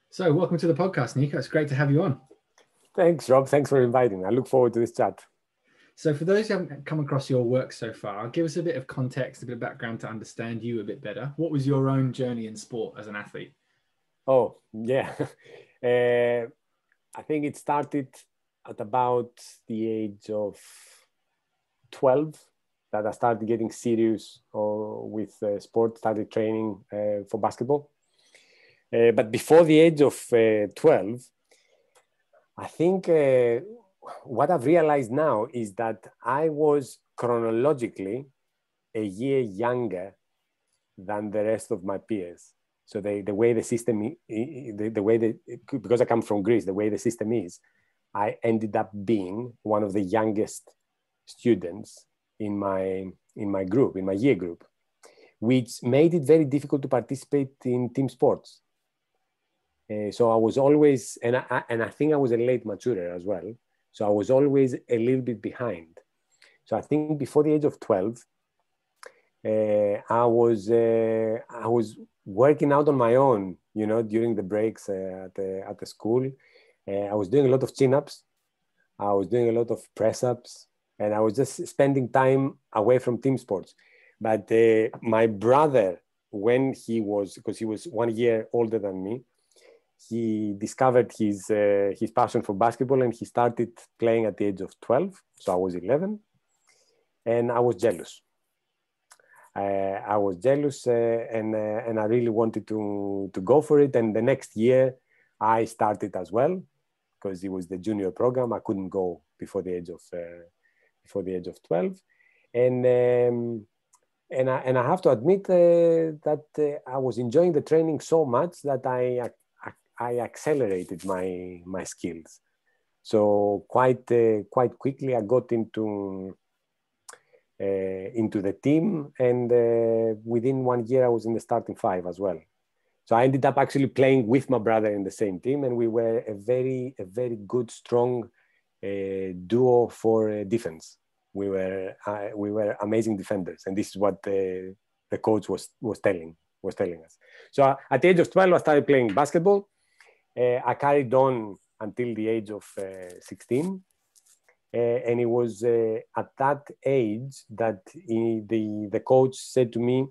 So, welcome to the podcast, Nico. It's great to have you on. Thanks, Rob. Thanks for inviting me. I look forward to this chat. So, for those who haven't come across your work so far, give us a bit of context, a bit of background to understand you a bit better. What was your own journey in sport as an athlete? Oh, yeah. I think it started at about the age of 12 that I started getting serious with sport, started training for basketball. But before the age of 12, I think what I've realized now is that I was chronologically a year younger than the rest of my peers. So the way the system, the way that, because I come from Greece, the way the system is, I ended up being one of the youngest students in my group, in my year group, which made it very difficult to participate in team sports. So I was always, and I think I was a late maturer as well. So I was always a little bit behind. So I think before the age of 12, I was working out on my own, during the breaks at the school. I was doing a lot of chin-ups. I was doing a lot of press-ups, and I was just spending time away from team sports. But my brother, because he was 1 year older than me, he discovered his passion for basketball, and he started playing at the age of 12. So I was 11, and I was jealous. And I really wanted to go for it. And the next year, I started as well, because it was the junior program. I couldn't go before the age of 12, and I have to admit that I was enjoying the training so much that I accelerated my skills. So quite quickly, I got into the team, and within 1 year I was in the starting five as well. So I ended up actually playing with my brother in the same team, and we were a very good, strong duo for defense. We were amazing defenders, and this is what the coach was telling us. So at the age of 12, I started playing basketball. I carried on until the age of 16. And it was at that age that the coach said to me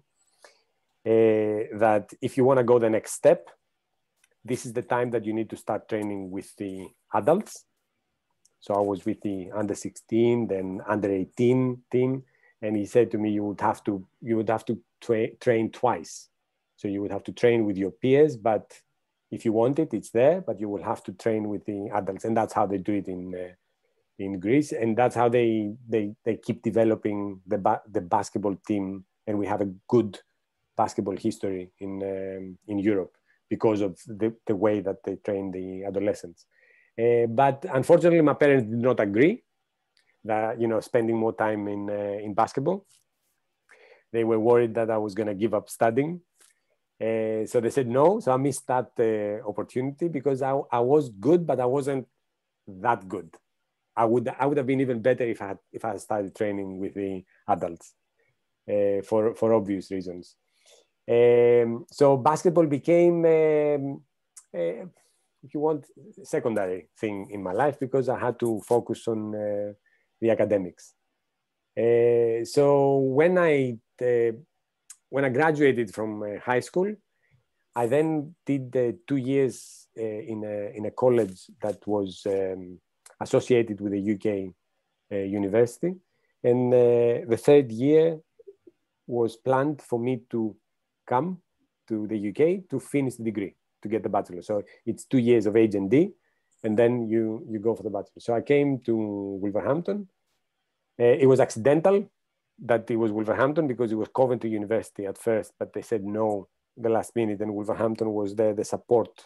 that if you want to go the next step, this is the time that you need to start training with the adults. So I was with the under 16, then under 18 team, and he said to me, you would have to train twice. So you would have to train with your peers, but if you want it, it's there, but you will have to train with the adults, and that's how they do it in Greece, and that's how they keep developing the basketball team, and we have a good basketball history in Europe because of the way that they train the adolescents. But unfortunately, my parents did not agree that spending more time in basketball. They were worried that I was going to give up studying. So they said no. So I missed that opportunity because I was good, but I wasn't that good. I would have been even better if I had started training with the adults for obvious reasons. So basketball became, if you want, secondary thing in my life because I had to focus on the academics. So when I graduated from high school, I then did 2 years in a college that was associated with the UK university. And the third year was planned for me to come to the UK to finish the degree, to get the bachelor. So it's 2 years of H&D, and then you go for the bachelor. So I came to Wolverhampton. It was accidental that it was Wolverhampton because it was Coventry University at first, but they said no the last minute, and Wolverhampton was the support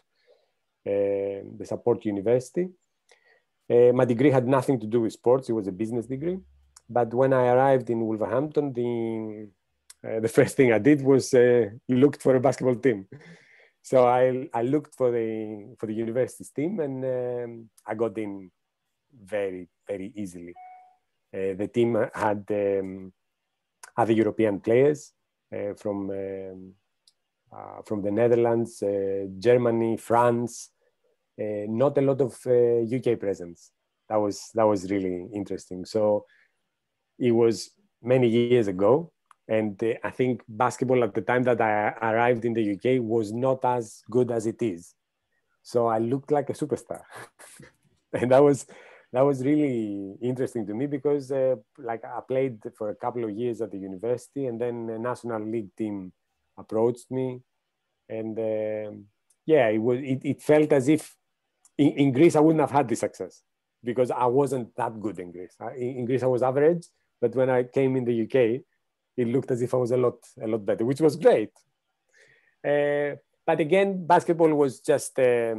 university. My degree had nothing to do with sports. It was a business degree. But when I arrived in Wolverhampton, the first thing I did was looked for a basketball team. So I looked for the university's team, and I got in very, very easily. The team had other European players from from the Netherlands, Germany, France. Not a lot of UK presence. That was really interesting. So it was many years ago, and I think basketball at the time that I arrived in the UK was not as good as it is. So I looked like a superstar, and that was really interesting to me because like I played for a couple of years at the university, and then a national league team approached me, and yeah, it felt as if in Greece I wouldn't have had the success because I wasn't that good in Greece. In Greece I was average, but when I came in the UK, it looked as if I was a lot better, which was great. But again, basketball was just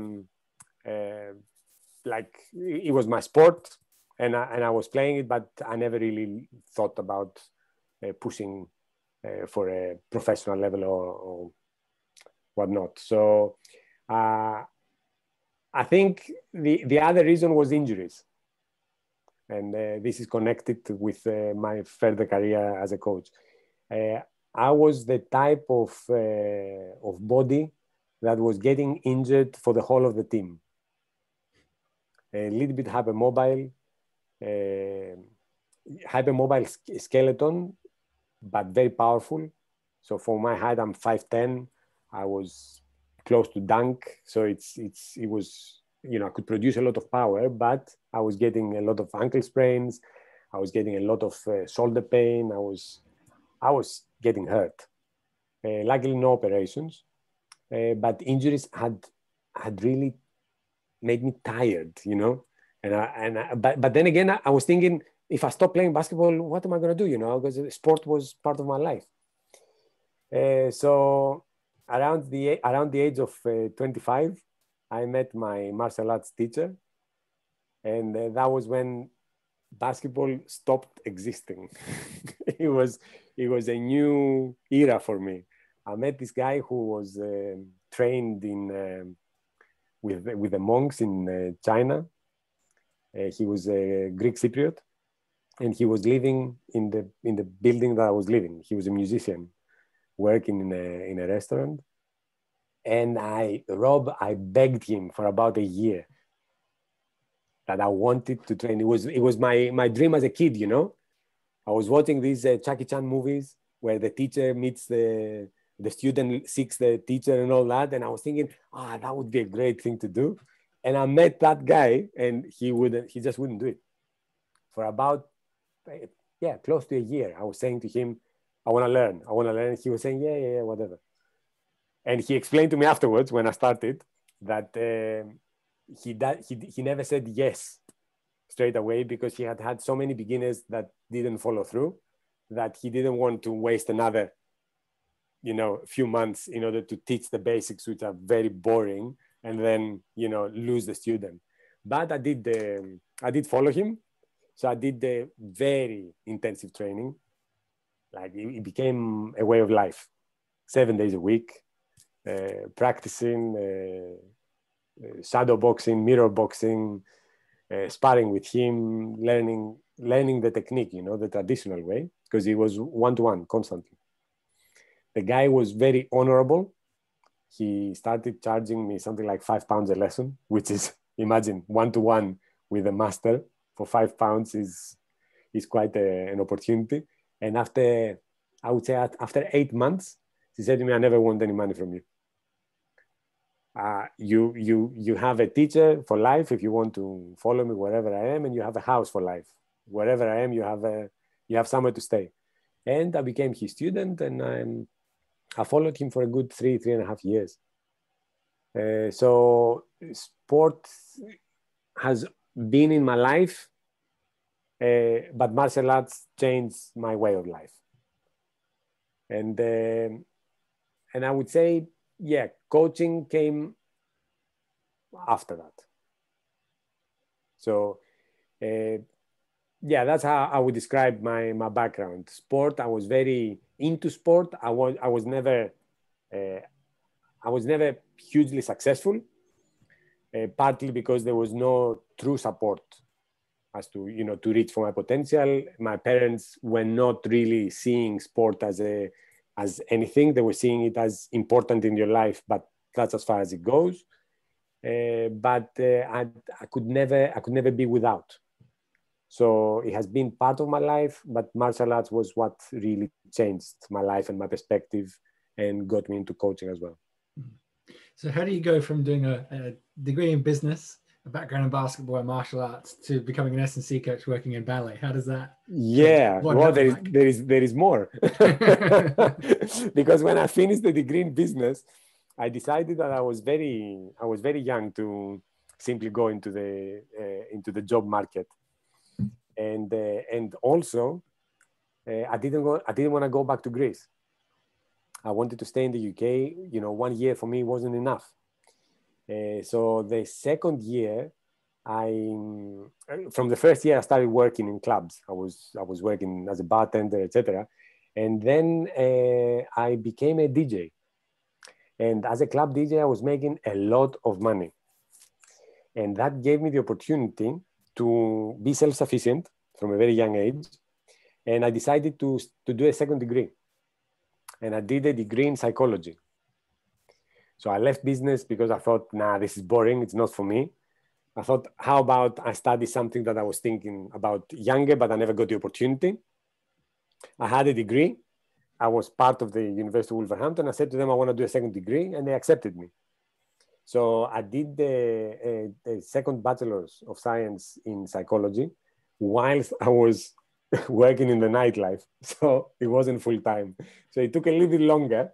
like it was my sport, and I was playing it, but I never really thought about pushing for a professional level or whatnot. So I think the other reason was injuries, and this is connected with my further career as a coach. I was the type of body that was getting injured for the whole of the team. A little bit hypermobile skeleton, but very powerful. So for my height, I'm 5'10". I was close to dunk, so it was, you know, I could produce a lot of power, but I was getting a lot of ankle sprains. I was getting a lot of shoulder pain. I was getting hurt. Luckily, no operations, but injuries had really made me tired, you know. But then again, I was thinking, if I stop playing basketball, what am I going to do? You know, because sport was part of my life. So around the age of 25, I met my martial arts teacher, and that was when basketball stopped existing. it was a new era for me. I met this guy who was trained in with the monks in China. He was a Greek Cypriot, and he was living in the building that I was living. He was a musician working in a restaurant, and I begged him for about a year that I wanted to train. It was my dream as a kid, you know. I was watching these Jackie Chan movies where the teacher meets the student, seeks the teacher and all that, and I was thinking, that would be a great thing to do. And I met that guy, and he just wouldn't do it. For about close to a year, I was saying to him, I want to learn. He was saying, yeah, whatever. And he explained to me afterwards, when I started, that he never said yes straight away because he had so many beginners that didn't follow through, that he didn't want to waste another, you know, few months in order to teach the basics, which are very boring, and then, you know, lose the student. But I did follow him. So I did the very intensive training. Like it became a way of life, 7 days a week, practicing, shadow boxing, mirror boxing, sparring with him, learning the technique, you know, the traditional way, because it was one-to-one constantly. The guy was very honorable. He started charging me something like £5 a lesson, which is, imagine, one-to-one with a master for £5 is quite an opportunity. And after 8 months, he said to me, I never want any money from you. You have a teacher for life if you want to follow me wherever I am, and you have a house for life. Wherever I am, you have somewhere to stay. And I became his student, and I followed him for a good 3.5 years. So sport has been in my life, but martial arts changed my way of life. And I would say, yeah, coaching came after that. So that's how I would describe my background. Sport, I was very into sport. I was never hugely successful, partly because there was no true support as to, you know, to reach for my potential. My parents were not really seeing sport as a as anything. They were seeing it as important in your life, but that's as far as it goes. I could never be without. So it has been part of my life, but martial arts was what really changed my life and my perspective and got me into coaching as well. So how do you go from doing a degree in business, a background in basketball and martial arts, to becoming an S&C coach working in ballet? How does that? Yeah, well, there is more. Because when I finished the degree in business, I decided that I was very young to simply go into the job market. And also, I didn't want to go back to Greece. I wanted to stay in the UK. 1 year for me wasn't enough. So the second year, from the first year, I started working in clubs. I was working as a bartender, etc. And then I became a DJ. And as a club DJ, I was making a lot of money. And that gave me the opportunity to be self-sufficient from a very young age. And I decided to do a second degree. And I did a degree in psychology. So I left business because I thought, nah, this is boring. It's not for me. I thought, how about I study something that I was thinking about younger, but I never got the opportunity. I had a degree. I was part of the University of Wolverhampton. I said to them, I want to do a second degree, and they accepted me. So I did the second bachelor's of science in psychology whilst I was working in the nightlife. So it wasn't full time. So it took a little bit longer.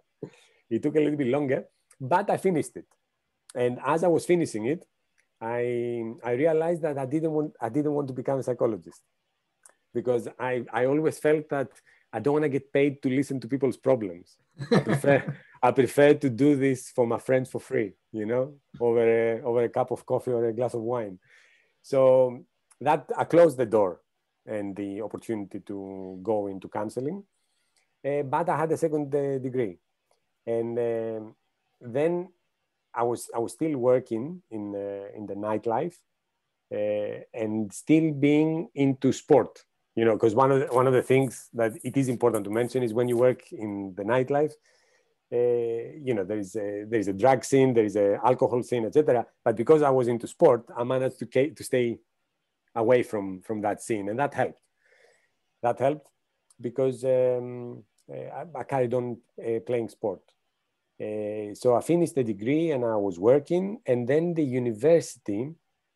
But I finished it. And as I was finishing it, I realized that I didn't want to become a psychologist, because I always felt that I don't want to get paid to listen to people's problems. I prefer to do this for my friends for free, over a cup of coffee or a glass of wine. So that I closed the door and the opportunity to go into counseling. But I had a second degree. And then I was still working in the nightlife and still being into sport, because one of the things that it is important to mention is when you work in the nightlife, there is a drug scene, there is a alcohol scene, etc. But because I was into sport, I managed to stay away from that scene, and that helped. That helped because I carried on playing sport. So I finished the degree and I was working, and then the university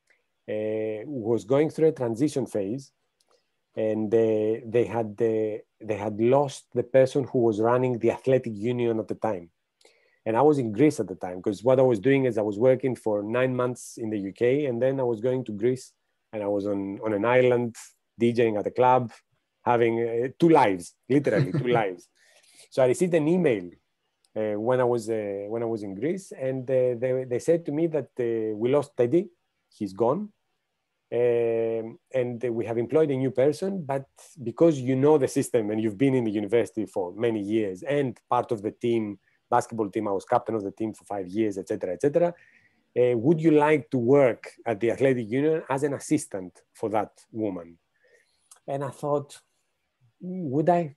was going through a transition phase, and they had lost the person who was running the athletic union at the time. And I was in Greece at the time, because what I was doing is I was working for 9 months in the UK, and then I was going to Greece, and I was on an island DJing at a club, having 2 lives, literally 2 lives. So I received an email when I was in Greece, and they said to me that we lost Teddy, he's gone, and we have employed a new person, but because you know the system and you've been in the university for many years and part of the team, basketball team, I was captain of the team for 5 years, etc. Would you like to work at the athletic union as an assistant for that woman? And I thought, would I?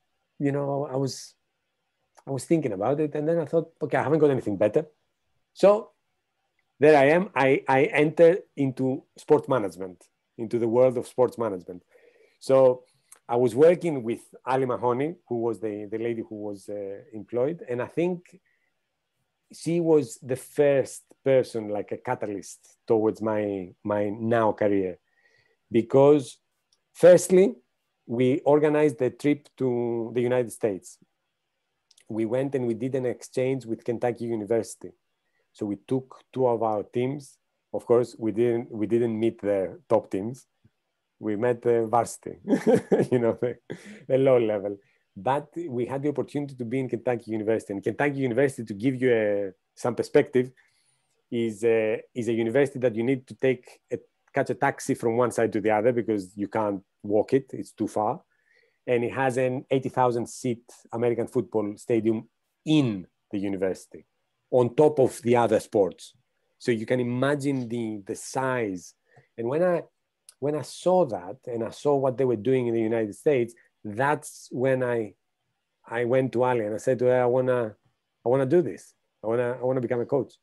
I was thinking about it, and then I thought, okay, I haven't got anything better. So there I am. I entered into sports management, into the world of sports management. So I was working with Ali Mahoney, who was the lady who was employed. And I think she was the first person, like a catalyst towards my now career. Because firstly, we organized a trip to the United States. We went and we did an exchange with Kentucky University. So we took 2 of our teams. Of course, we didn't meet the top teams. We met the varsity, the low level. But we had the opportunity to be in Kentucky University. And Kentucky University, to give you some perspective, is a university that you need to catch a taxi from one side to the other, because you can't walk it. It's too far. And it has an 80,000 seat American football stadium in the university, on top of the other sports. So you can imagine the size. And when I saw that, and I saw what they were doing in the United States, that's when I I went to Ali and I said to her, I wanna do this. I wanna become a coach.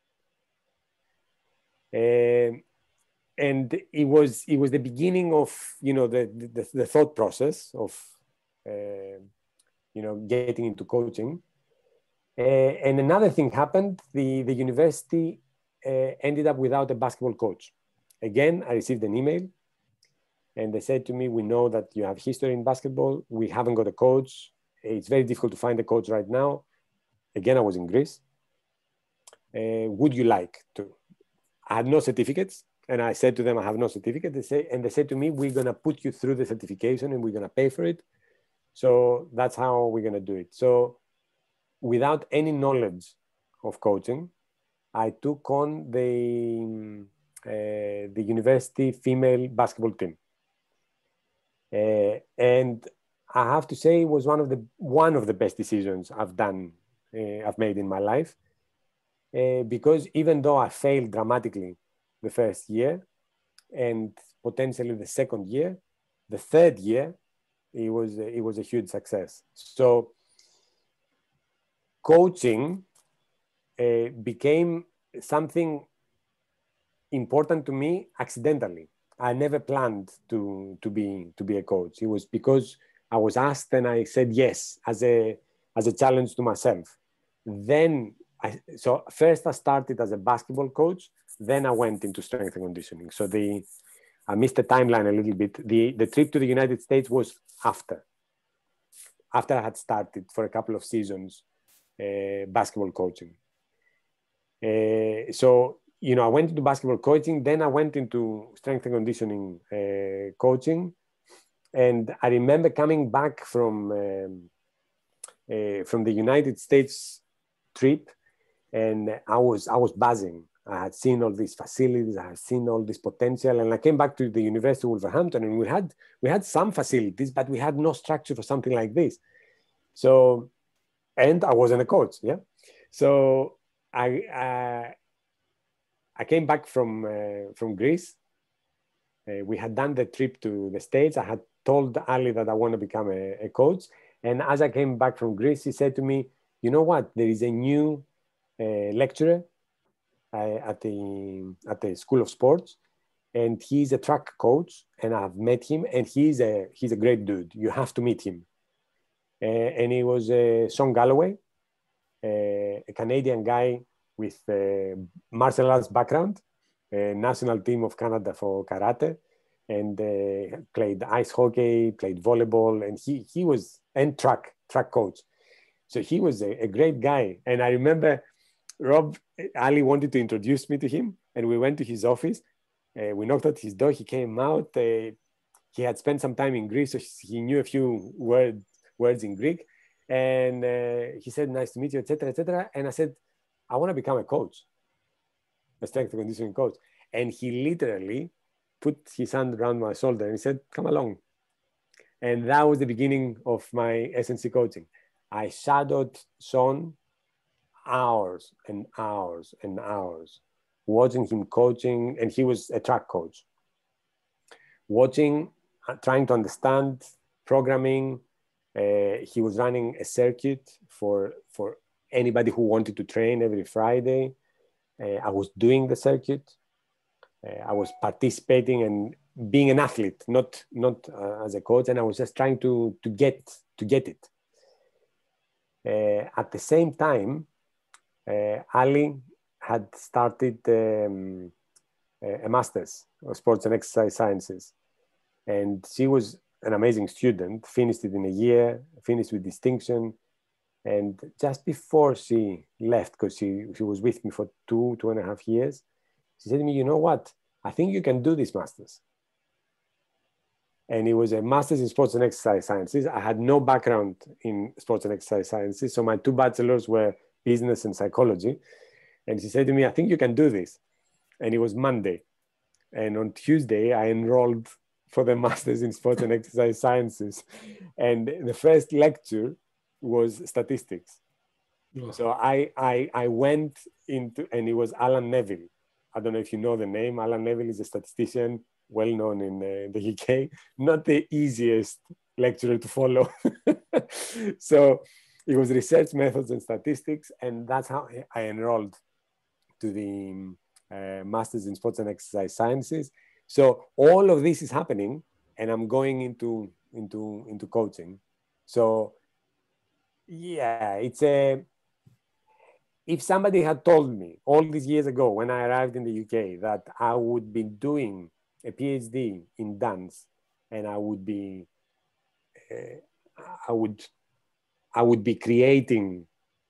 And it was the beginning of, you know, the thought process of, you know, getting into coaching. And another thing happened. The university ended up without a basketball coach. Again, I received an email and they said to me, we know that you have history in basketball. We haven't got a coach. It's very difficult to find a coach right now. Again, I was in Greece. Would you like to? I had no certificates. And I said to them, I have no certificate. They said to me, we're going to put you through the certification and we're going to pay for it. So that's how we're going to do it. So without any knowledge of coaching, I took on the university female basketball team. And I have to say it was one of the best decisions I've made in my life. Because even though I failed dramatically the first year and potentially the second year, the third year, it was a huge success. So coaching became something important to me accidentally. I never planned to be a coach. It was because I was asked and I said yes as a challenge to myself. Then so first I started as a basketball coach, then I went into strength and conditioning. So I missed the timeline a little bit. The trip to the United States was after I had started for a couple of seasons basketball coaching. So, you know, I went into basketball coaching, then I went into strength and conditioning coaching. And I remember coming back from the United States trip, and I was buzzing. I had seen all these facilities, I had seen all this potential, and I came back to the University of Wolverhampton, and we had some facilities, but we had no structure for something like this. So, and I wasn't a coach, yeah. So I came back from Greece. We had done the trip to the States. I had told Ali that I want to become a coach, and as I came back from Greece, he said to me, "You know what? There is a new lecturer at the School of Sports, and he's a track coach, and I've met him, and he's a great dude. You have to meet him." And he was Sean Galloway, a Canadian guy with martial arts background, national team of Canada for karate, and played ice hockey, played volleyball, and he was and track coach. So he was a great guy. And I remember Ali wanted to introduce me to him, and we went to his office. We knocked at his door. He came out. He had spent some time in Greece, so he knew a few words in Greek. And he said, "Nice to meet you," etc., etc. And I said, "I want to become a coach, a strength and conditioning coach." And he literally put his hand around my shoulder and he said, "Come along." And that was the beginning of my SNC coaching. I shadowed Sean hours and hours and hours, watching him coaching, and he was a track coach. Watching, trying to understand programming. He was running a circuit for anybody who wanted to train every Friday. I was doing the circuit. I was participating and being an athlete, not as a coach, and I was just trying to get it. At the same time, Ali had started a master's of sports and exercise sciences, and she was an amazing student, finished it in a year, finished with distinction. And just before she left, because she was with me for 2.5 years, she said to me, "You know what? I think you can do this master's." And it was a master's in sports and exercise sciences. I had no background in sports and exercise sciences. So my 2 bachelors were business and psychology. And she said to me, "I think you can do this." And it was Monday. And on Tuesday, I enrolled for the master's in sports and exercise sciences. And the first lecture was statistics. Oh. So I went into, and it was Alan Neville. I don't know if you know the name. Alan Neville is a statistician, well known in the UK. Not the easiest lecturer to follow. So it was research methods and statistics, and that's how I enrolled to the Masters in Sports and Exercise Sciences. So all of this is happening, and I'm going into coaching. So yeah, it's a. If somebody had told me all these years ago when I arrived in the UK that I would be doing a PhD in dance, and I would be, I would be creating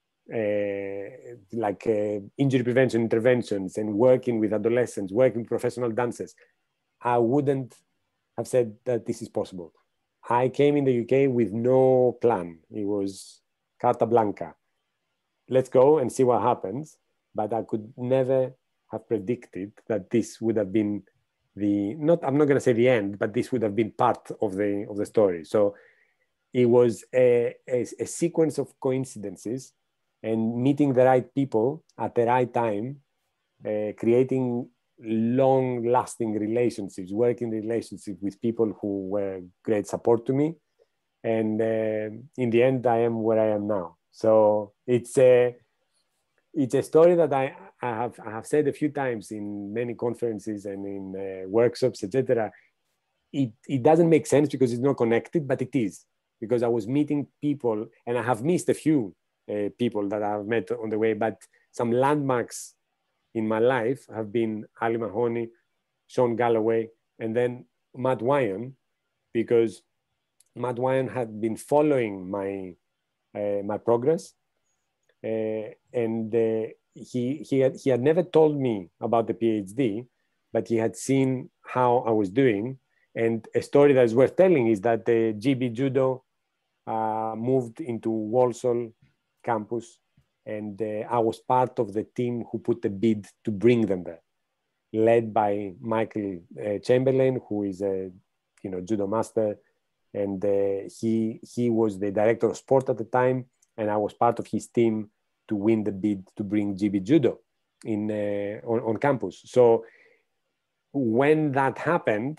injury prevention interventions and working with adolescents, working with professional dancers, I wouldn't have said that this is possible. I came in the UK with no plan. It was carta blanca. Let's go and see what happens. But I could never have predicted that this would have been I'm not going to say the end, but this would have been part of the story. So it was a sequence of coincidences and meeting the right people at the right time, creating long-lasting relationships, working relationships with people who were great support to me. And in the end, I am where I am now. So it's a story that I have said a few times in many conferences and in workshops, etc. It doesn't make sense because it's not connected, but it is, because I was meeting people, and I have missed a few people that I've met on the way, but some landmarks in my life have been Ali Mahoney, Sean Galloway, and then Matt Wyan, because Matt Wyan had been following my progress, and he had never told me about the PhD, but he had seen how I was doing. And a story that is worth telling is that the GB Judo moved into Walsall campus, and I was part of the team who put the bid to bring them there, led by Michael Chamberlain, who is a judo master, and he was the director of sport at the time, and I was part of his team to win the bid to bring GB Judo on campus. So when that happened,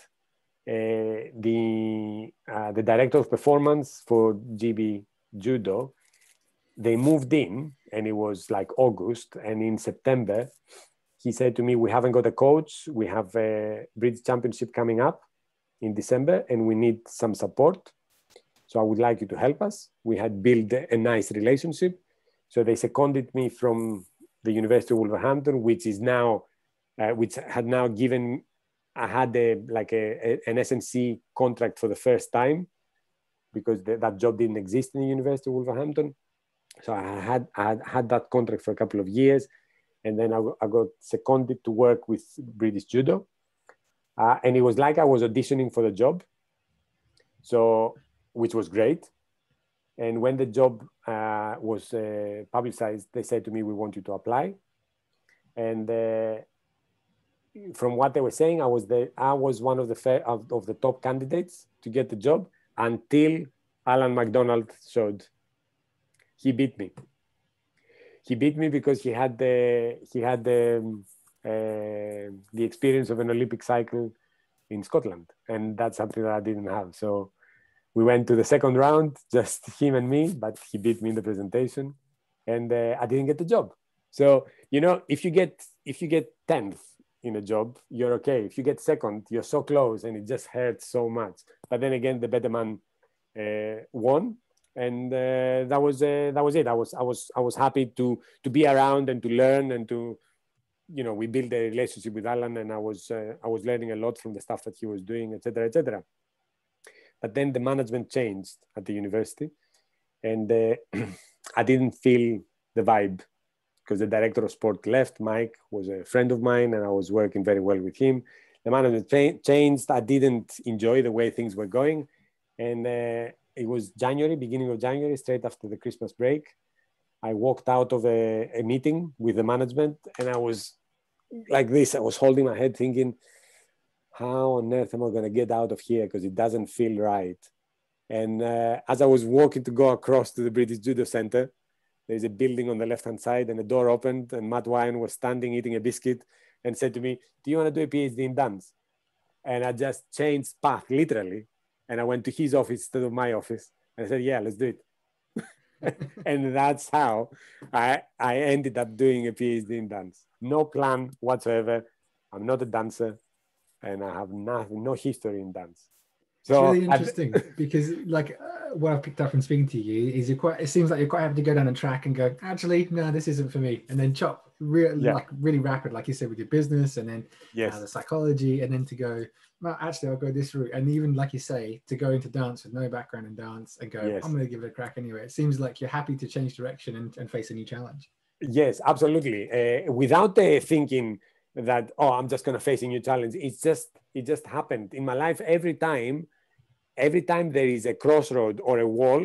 the director of performance for GB Judo, they moved in, and it was like August, and in September he said to me, we haven't got a coach, we have a British Championship coming up in December, and we need some support, so I would like you to help us. We had built a nice relationship, so they seconded me from the University of Wolverhampton, which is now which had now given, I had an SNC contract for the first time, because that job didn't exist in the University of Wolverhampton. So I had that contract for a couple of years, and then I got seconded to work with British Judo, and it was like I was auditioning for the job, so which was great. And when the job was publicized, they said to me, "We want you to apply." And from what they were saying, I was one of the top candidates to get the job, until Alan McDonald showed. He beat me. He beat me because he had the experience of an Olympic cycle in Scotland, and that's something that I didn't have. So we went to the second round, just him and me, but he beat me in the presentation, and I didn't get the job. So if you get 10th in a job, you're okay. If you get second, you're so close, and it just hurts so much. But then again, the better man won. And that was it. I was happy to be around and to learn, and to, we built a relationship with Alan, and I was learning a lot from the stuff that he was doing, etc., etc. But then the management changed at the university, and I didn't feel the vibe, because the director of sport left. Mike was a friend of mine, and I was working very well with him. The management changed. I didn't enjoy the way things were going, and it was beginning of January, straight after the Christmas break. I walked out of a meeting with the management, and I was like this. I was holding my head thinking, how on earth am I going to get out of here? Because it doesn't feel right. And as I was walking to go across to the British Judo Center, there's a building on the left-hand side, and a door opened, and Matt Wyan was standing eating a biscuit and said to me, "Do you want to do a PhD in dance?" And I just changed path, literally. And I went to his office instead of my office. And I said, yeah, let's do it. And that's how I ended up doing a PhD in dance. No plan whatsoever. I'm not a dancer, and I have no history in dance. It's really interesting because, like, what I've picked up from speaking to you is it seems like you're quite happy to go down a track and go, actually, no, this isn't for me. And then chop like really rapid, like you said, with your business, and then the psychology, and then to go, well, actually, I'll go this route. And even like you say, to go into dance with no background in dance and go, I'm going to give it a crack anyway. It seems like you're happy to change direction and face a new challenge. Yes, absolutely. Without thinking that, oh, I'm just going to face a new challenge. It just happened in my life. Every time there is a crossroad or a wall,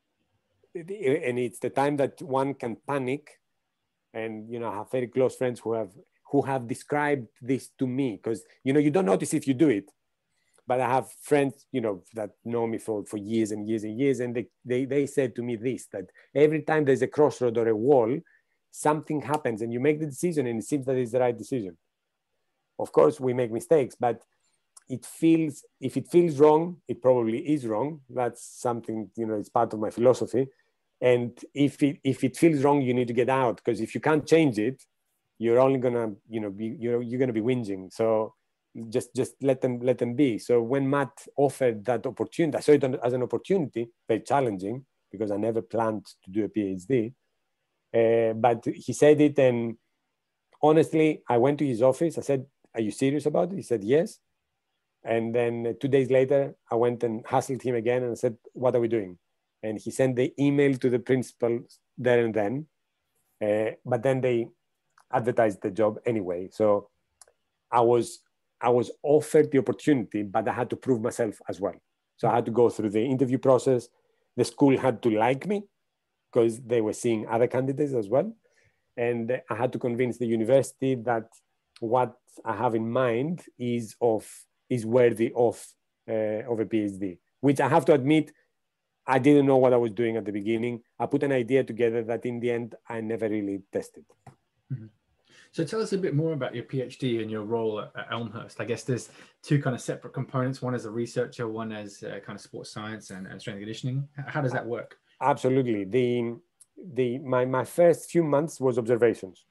and it's the time that one can panic. And, you know, I have very close friends who have described this to me, because, you know, you don't notice if you do it. But I have friends, you know, that know me for years and years and years. And they said to me this, that every time there's a crossroad or a wall, something happens and you make the decision and it seems that it's the right decision. Of course, we make mistakes, but if it feels wrong, it probably is wrong. That's something, you know, it's part of my philosophy. And if it feels wrong, you need to get out, because if you can't change it, you're only gonna, you know, you're gonna be whinging. So just let them be. So when Matt offered that opportunity, I saw it as an opportunity, very challenging, because I never planned to do a PhD. But he said it, and honestly, I went to his office. I said, "Are you serious about it?" He said, "Yes." And then 2 days later, I went and hassled him again and I said, "What are we doing?" And he sent the email to the principal there and then. But then they advertised the job anyway. So I was offered the opportunity, but I had to prove myself as well. So I had to go through the interview process. The school had to like me, because they were seeing other candidates as well. And I had to convince the university that what I have in mind is worthy of a PhD, which I have to admit, I didn't know what I was doing at the beginning. I put an idea together that in the end, I never really tested. Mm-hmm. So tell us a bit more about your PhD and your role at Elmhurst. I guess there's two kind of separate components. One as a researcher, one as kind of sports science and strength and conditioning. How does that work? Absolutely. My first few months was observations.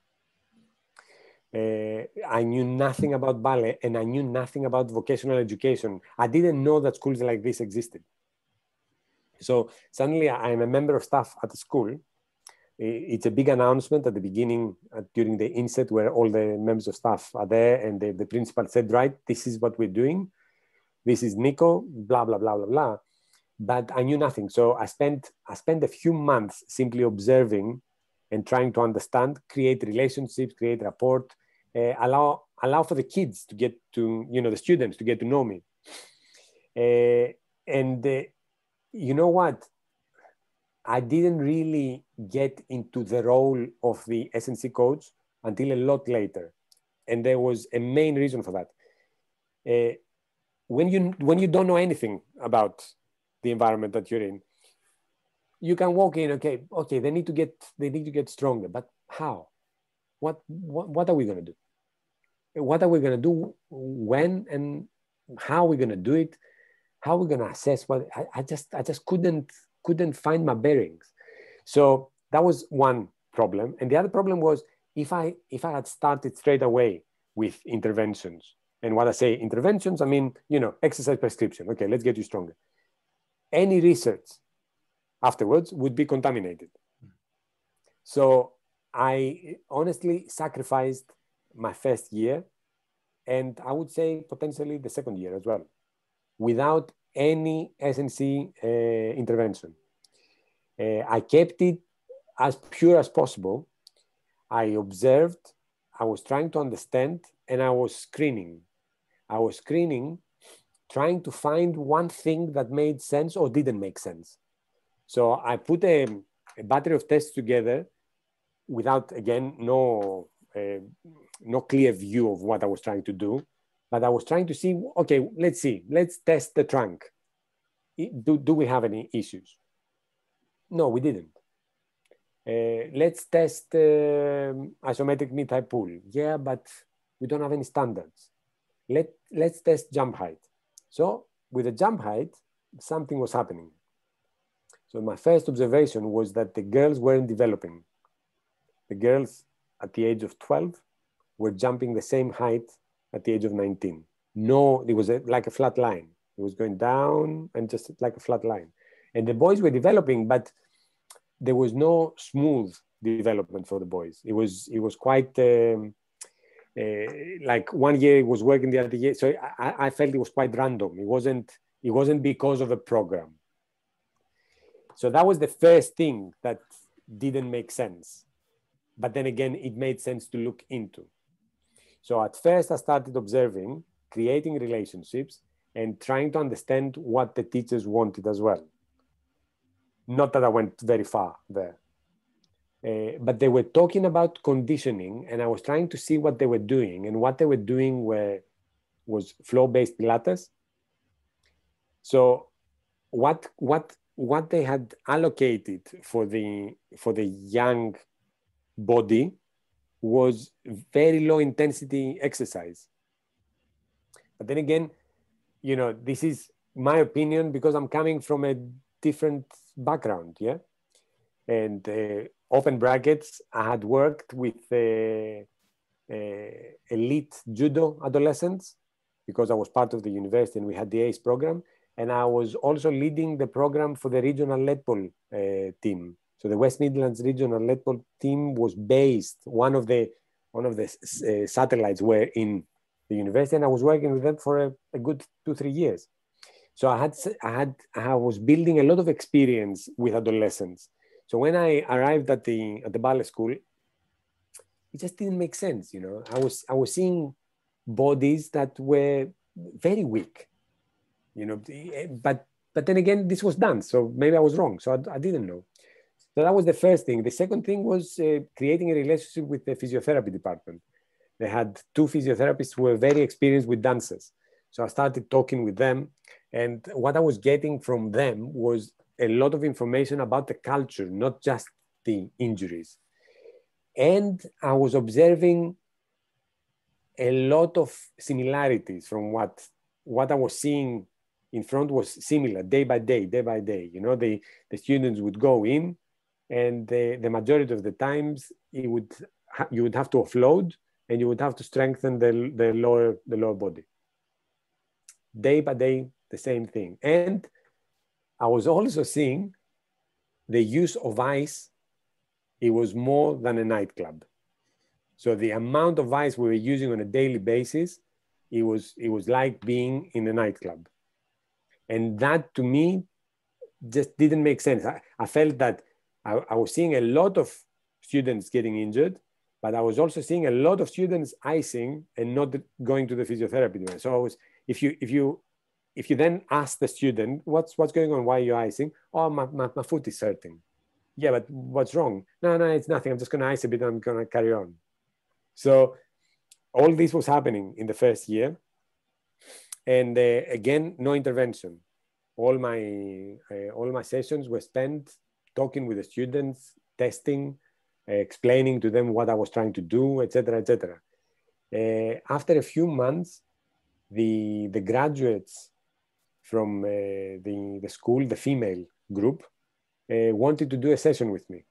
I knew nothing about ballet and I knew nothing about vocational education. I didn't know that schools like this existed. So suddenly I'm a member of staff at the school. It's a big announcement at the beginning, during the inset, where all the members of staff are there, and the principal said, right, this is what we're doing. This is Nico, blah, blah, blah, blah, blah. But I knew nothing. So I spent a few months simply observing and trying to understand, create relationships, create rapport, allow for the kids to get to, you know, the students to get to know me. You know what? I didn't really get into the role of the S&C coach until a lot later. And there was a main reason for that. When you don't know anything about the environment that you're in, you can walk in, okay, they need to get stronger, but how? What are we going to do? What are we going to do? When and how are we going to do it? How are we going to assess what? I just couldn't find my bearings. So that was one problem. And the other problem was, if I had started straight away with interventions, and what I say interventions, I mean, you know, exercise prescription. Okay, let's get you stronger. Any research afterwards would be contaminated. So I honestly sacrificed my first year, and I would say potentially the second year as well, without any S&C intervention. I kept it as pure as possible. I observed, I was trying to understand, and I was screening. Trying to find one thing that made sense or didn't make sense. So I put a battery of tests together without, again, no clear view of what I was trying to do. But I was trying to see, okay, let's test the trunk. Do we have any issues? No, we didn't. Let's test isometric mid-high pull. Yeah, but we don't have any standards. Let's test jump height. So with the jump height, something was happening. So my first observation was that the girls weren't developing. The girls at the age of 12 were jumping the same height at the age of 19. No, it was like a flat line. It was going down and just like a flat line. And the boys were developing, but there was no smooth development for the boys. It was quite like one year it was working, the other year. So I felt it was quite random. It wasn't because of a program. So that was the first thing that didn't make sense. But then again, it made sense to look into. So at first I started observing, creating relationships, and trying to understand what the teachers wanted as well. Not that I went very far there. But they were talking about conditioning, and I was trying to see what they were doing. And what they were doing was flow-based Pilates. So what they had allocated for the young body was very low intensity exercise. But then again, you know, this is my opinion because I'm coming from a different background, yeah? And open brackets, I had worked with elite Judo adolescents because I was part of the university and we had the ACE program. And I was also leading the program for the regional Netball team. So the West Midlands regional Netball team was based, one of the satellites were in the university, and I was working with them for a good 2-3 years. So I was building a lot of experience with adolescents. So when I arrived at the ballet school, it just didn't make sense, you know. I was seeing bodies that were very weak, you know. But then again, this was done, so maybe I was wrong. So I didn't know. So that was the first thing. The second thing was creating a relationship with the physiotherapy department. They had 2 physiotherapists who were very experienced with dancers. So I started talking with them, and what I was getting from them was a lot of information about the culture, not just the injuries. And I was observing a lot of similarities from what I was seeing in front was similar day by day. You know, the students would go in, and the majority of the times you would have to offload, and you would have to strengthen the lower body. Day by day, the same thing. And I was also seeing the use of ice. It was more than a nightclub. So the amount of ice we were using on a daily basis, it was like being in a nightclub. And that to me just didn't make sense. I felt that I was seeing a lot of students getting injured, but I was also seeing a lot of students icing and not going to the physiotherapy. So if you then ask the student, what's going on? Why are you icing? Oh, my foot is hurting. Yeah, but what's wrong? No, it's nothing. I'm just going to ice a bit and I'm going to carry on. So all this was happening in the first year. And again, no intervention. All my sessions were spent talking with the students, testing, explaining to them what I was trying to do, etc., etc. After a few months, the graduates from the school, the female group, wanted to do a session with me.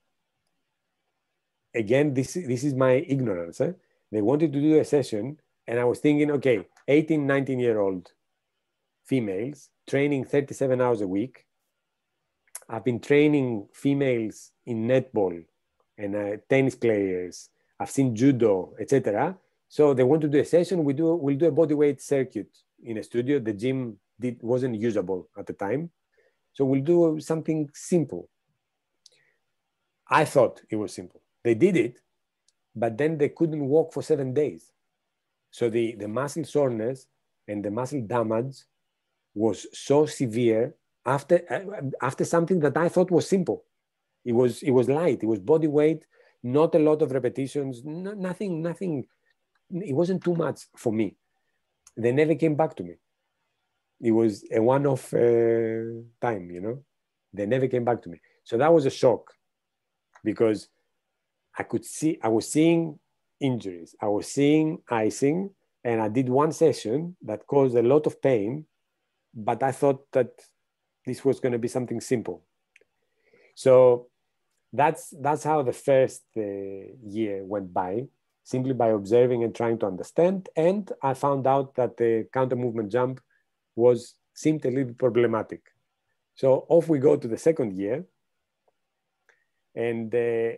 Again, this is my ignorance. They wanted to do a session, and I was thinking, okay, 18, 19-year-old females training 37 hours a week. I've been training females in netball and tennis players. I've seen judo, etc. So they want to do a session. We'll do a bodyweight circuit in a studio. The gym wasn't usable at the time. So we'll do something simple. I thought it was simple. They did it, but then they couldn't walk for 7 days. So the muscle soreness and the muscle damage was so severe after something that I thought was simple. It was light. It was body weight, not a lot of repetitions, nothing. It wasn't too much for me. They never came back to me. It was a one-off time, you know. They never came back to me. So that was a shock because I was seeing injuries. I was seeing icing, and I did one session that caused a lot of pain, but I thought that this was going to be something simple. So that's how the first year went by, simply by observing and trying to understand. And I found out that the counter movement jump seemed a little bit problematic. So off we go to the second year. And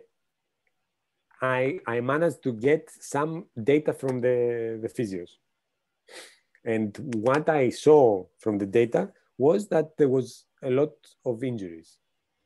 I managed to get some data from the physios. And what I saw from the data was that there was a lot of injuries.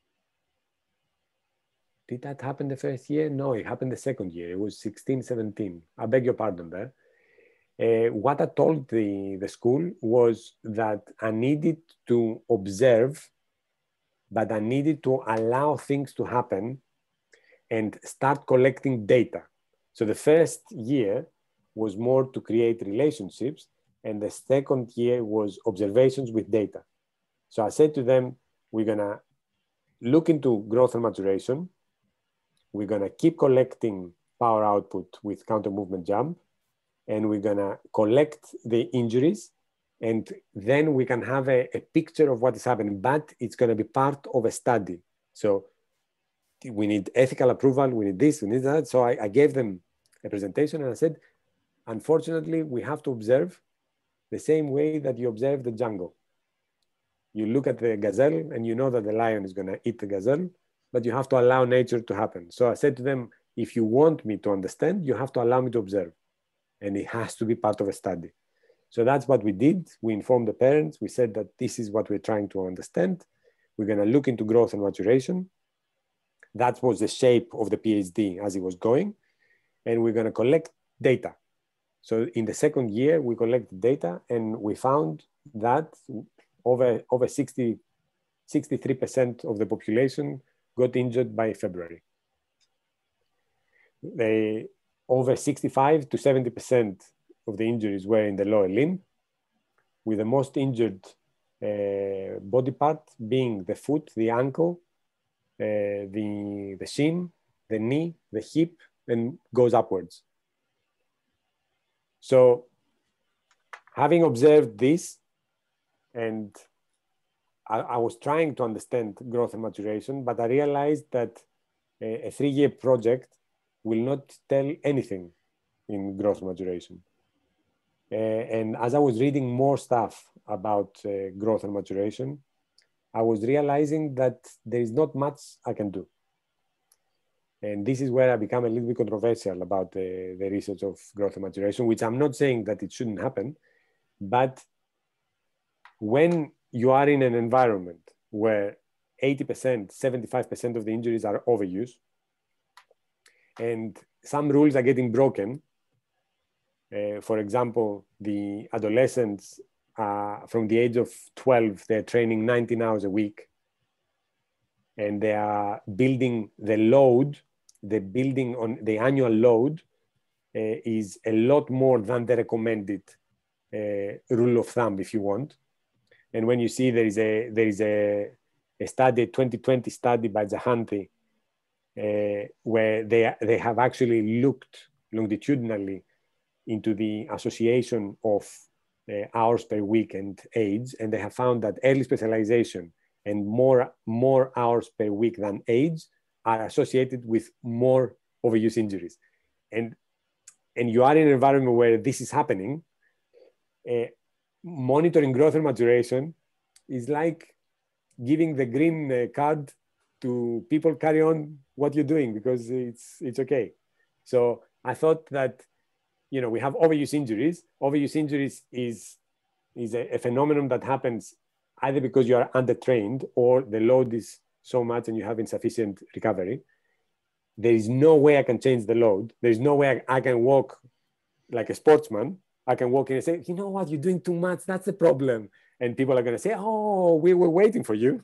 Did that happen the first year? No, it happened the second year. It was 16, 17. I beg your pardon there. What I told the school was that I needed to observe, but I needed to allow things to happen and start collecting data. So the first year was more to create relationships, and the second year was observations with data. So I said to them, we're gonna look into growth and maturation. We're gonna keep collecting power output with counter movement jump, and we're gonna collect the injuries, and then we can have a picture of what is happening, but it's gonna be part of a study. So we need ethical approval, we need this, we need that. So I gave them a presentation and I said, unfortunately, we have to observe the same way that you observe the jungle. You look at the gazelle and you know that the lion is gonna eat the gazelle, but you have to allow nature to happen. So I said to them, if you want me to understand, you have to allow me to observe. And it has to be part of a study. So that's what we did. We informed the parents. We said that this is what we're trying to understand. We're gonna look into growth and maturation. That was the shape of the PhD as it was going. And we're gonna collect data. So in the second year, we collected data and we found that over 63% of the population got injured by February. Over 65 to 70% of the injuries were in the lower limb, with the most injured body part being the foot, the ankle, the shin, the knee, the hip, and goes upwards. So having observed this, and I was trying to understand growth and maturation, but I realized that a 3-year project will not tell anything in growth and maturation. And as I was reading more stuff about growth and maturation, I was realizing that there is not much I can do. And this is where I become a little bit controversial about the research of growth and maturation, which I'm not saying that it shouldn't happen, but when you are in an environment where 80%, 75% of the injuries are overuse, and some rules are getting broken, for example, the adolescents from the age of 12, they're training 19 hours a week, and they are building the load, the building on the annual load is a lot more than the recommended rule of thumb, if you want. And when you see there is a study, a 2020 study by Jahanti, where they have actually looked longitudinally into the association of hours per week and age, and they have found that early specialization and more hours per week than age are associated with more overuse injuries. And you are in an environment where this is happening, monitoring growth and maturation is like giving the green card to people, carry on what you're doing because it's okay. So I thought that, you know, we have overuse injuries. Overuse injuries is a phenomenon that happens either because you are undertrained or the load is so much and you have insufficient recovery. There is no way I can change the load. There is no way I can walk like a sportsman. I can walk in and say, you know what, you're doing too much. That's the problem. And people are going to say, oh, we were waiting for you.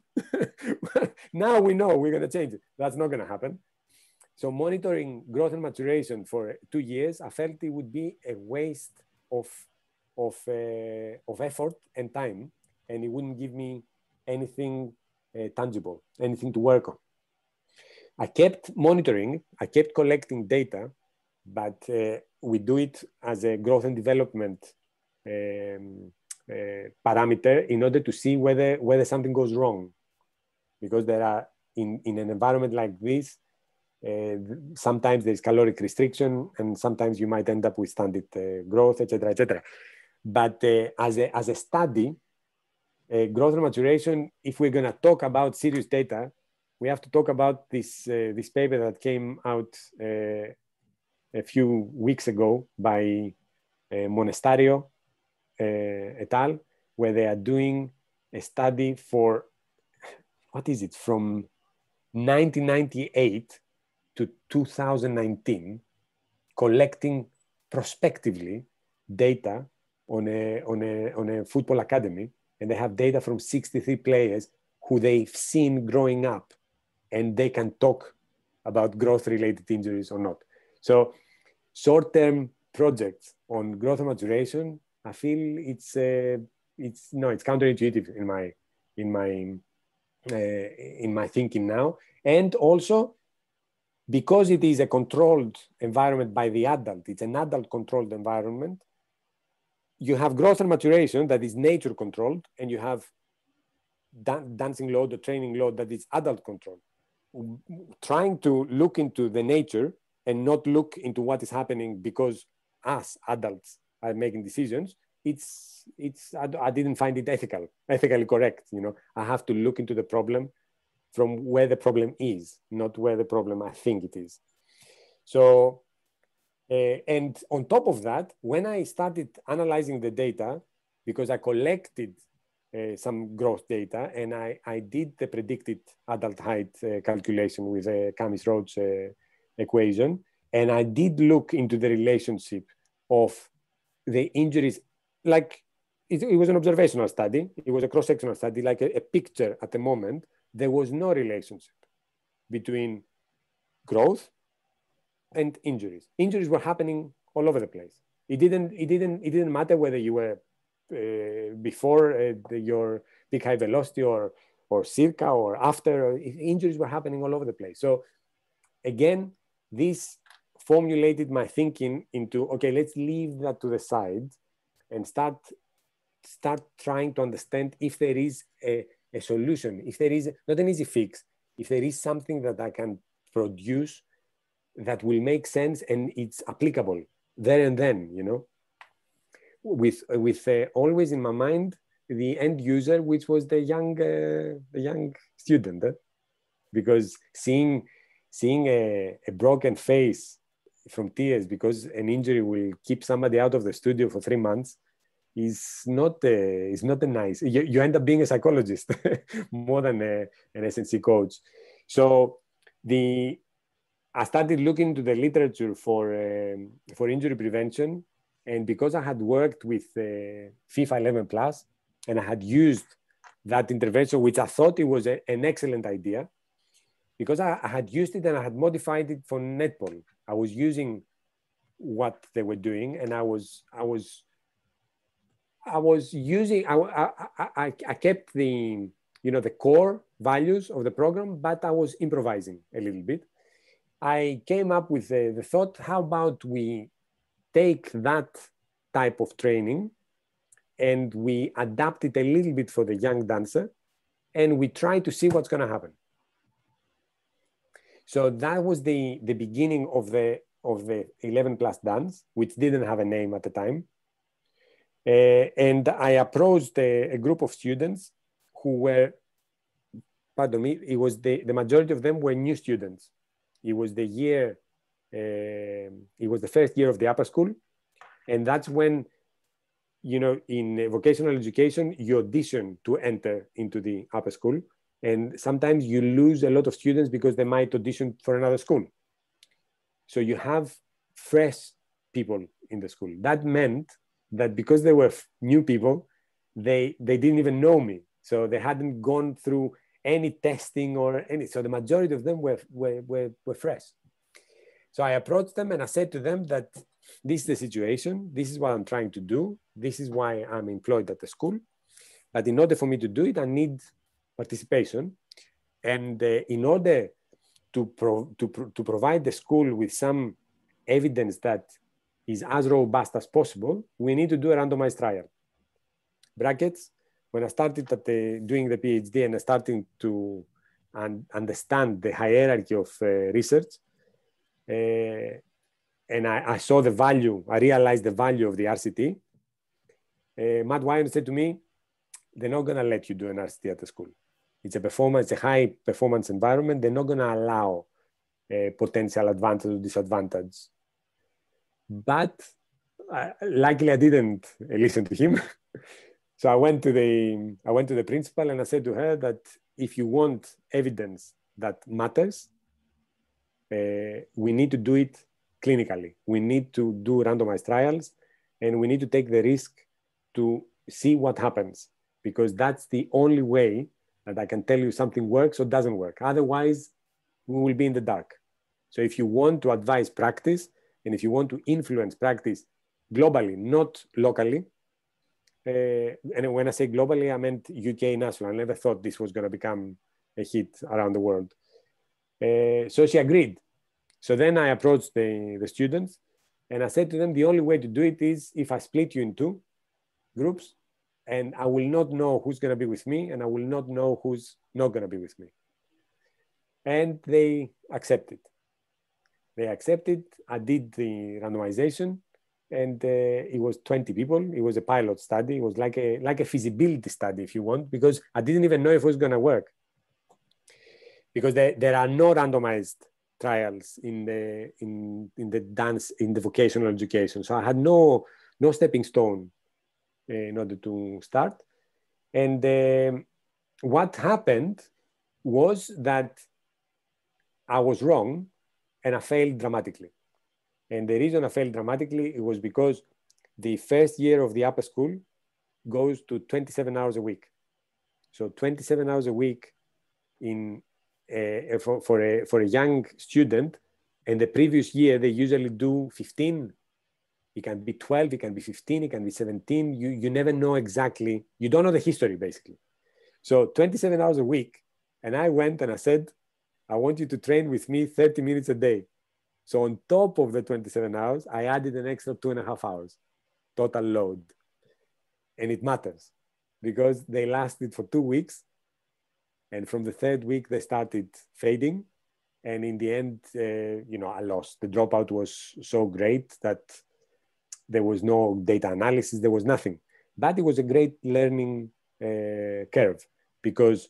Now we know we're going to change it. That's not going to happen. So monitoring growth and maturation for 2 years, I felt it would be a waste of effort and time, and it wouldn't give me anything tangible, anything to work on. I kept monitoring, I kept collecting data, but we do it as a growth and development parameter in order to see whether something goes wrong. Because there are in an environment like this, sometimes there's caloric restriction, and sometimes you might end up with stunted growth, etc., etc. But as a study, growth and maturation, if we're going to talk about serious data, we have to talk about this paper that came out a few weeks ago by Monestario et al., where they are doing a study for, what is it, from 1998 to 2019, collecting prospectively data on a football academy, and they have data from 63 players who they've seen growing up, and they can talk about growth-related injuries or not. So short-term projects on growth and maturation, I feel it's counterintuitive in my thinking now. And also because it is a controlled environment by the adult, it's an adult controlled environment, you have growth and maturation that is nature controlled, and you have dancing load or training load that is adult controlled. Trying to look into the nature and not look into what is happening because us adults are making decisions, I didn't find it ethically correct. You know, I have to look into the problem from where the problem is, not where the problem I think it is. So, and on top of that, when I started analyzing the data, because I collected some growth data, and I did the predicted adult height calculation with Camis-Rhodes equation, and I did look into the relationship of the injuries. Like it was an observational study, it was a cross-sectional study, like a picture at the moment. There was no relationship between growth and injuries. Injuries were happening all over the place. It didn't matter whether you were before your peak high velocity or circa or after. Injuries were happening all over the place. So again, this formulated my thinking into, okay, let's leave that to the side and start trying to understand if there is a solution, if there is not an easy fix, if there is something that I can produce that will make sense and it's applicable there and then, you know, with always in my mind the end user, which was the young student, because seeing a broken face from tears because an injury will keep somebody out of the studio for 3 months is not a nice. You end up being a psychologist more than an SNC coach. So I started looking into the literature for injury prevention, and because I had worked with FIFA 11 Plus, and I had used that intervention, which I thought it was an excellent idea, because I had used it and I had modified it for netball. I was using what they were doing, and I kept the core values of the program, but I was improvising a little bit. I came up with the thought, how about we take that type of training and we adapt it a little bit for the young dancer, and we try to see what's going to happen. So that was the beginning of the 11 plus dance, which didn't have a name at the time. And I approached a group of students who were, pardon me, it was the majority of them were new students. It was the first year of the upper school. And that's when, you know, in vocational education, you audition to enter into the upper school. And sometimes you lose a lot of students because they might audition for another school. So you have fresh people in the school. That meant that because they were new people, they didn't even know me. So they hadn't gone through any testing or any. So the majority of them were fresh. So I approached them and I said to them that this is the situation. This is what I'm trying to do. This is why I'm employed at the school. But in order for me to do it, I need participation. And in order to provide the school with some evidence that is as robust as possible, we need to do a randomized trial. Brackets, when I started doing the PhD and I started to and understand the hierarchy of research. And I saw the value, I realized the value of the RCT. Matt Wyon said to me, they're not going to let you do an RCT at the school. It's a high performance environment. They're not going to allow potential advantage or disadvantage. But luckily, I didn't listen to him. So I went to the principal and I said to her that if you want evidence that matters, we need to do it clinically. We need to do randomized trials, and we need to take the risk to see what happens, because that's the only way that I can tell you something works or doesn't work. Otherwise, we will be in the dark. So if you want to advise practice, and if you want to influence practice globally, not locally, and when I say globally, I meant UK national. I never thought this was going to become a hit around the world. So she agreed. So then I approached the students and I said to them, the only way to do it is if I split you in two groups, and I will not know who's going to be with me, and I will not know who's not going to be with me. And they accepted. They accepted. I did the randomization, and it was 20 people. It was a pilot study. It was like a feasibility study, if you want, because I didn't even know if it was going to work. Because there are no randomized trials in the dance, in the vocational education. So I had no stepping stone in order to start. And what happened was that I was wrong and I failed dramatically. And the reason I failed dramatically, it was because the first year of the upper school goes to 27 hours a week. So 27 hours a week for a young student, and the previous year they usually do 15. It can be 12, it can be 15, it can be 17. You never know exactly. You don't know the history, basically. So 27 hours a week. And I went and I said, I want you to train with me 30 minutes a day. So on top of the 27 hours, I added an extra 2.5 hours total load. And it matters because they lasted for 2 weeks. And from the third week, they started fading. And in the end, I lost. The dropout was so great that there was no data analysis, there was nothing. But it was a great learning curve, because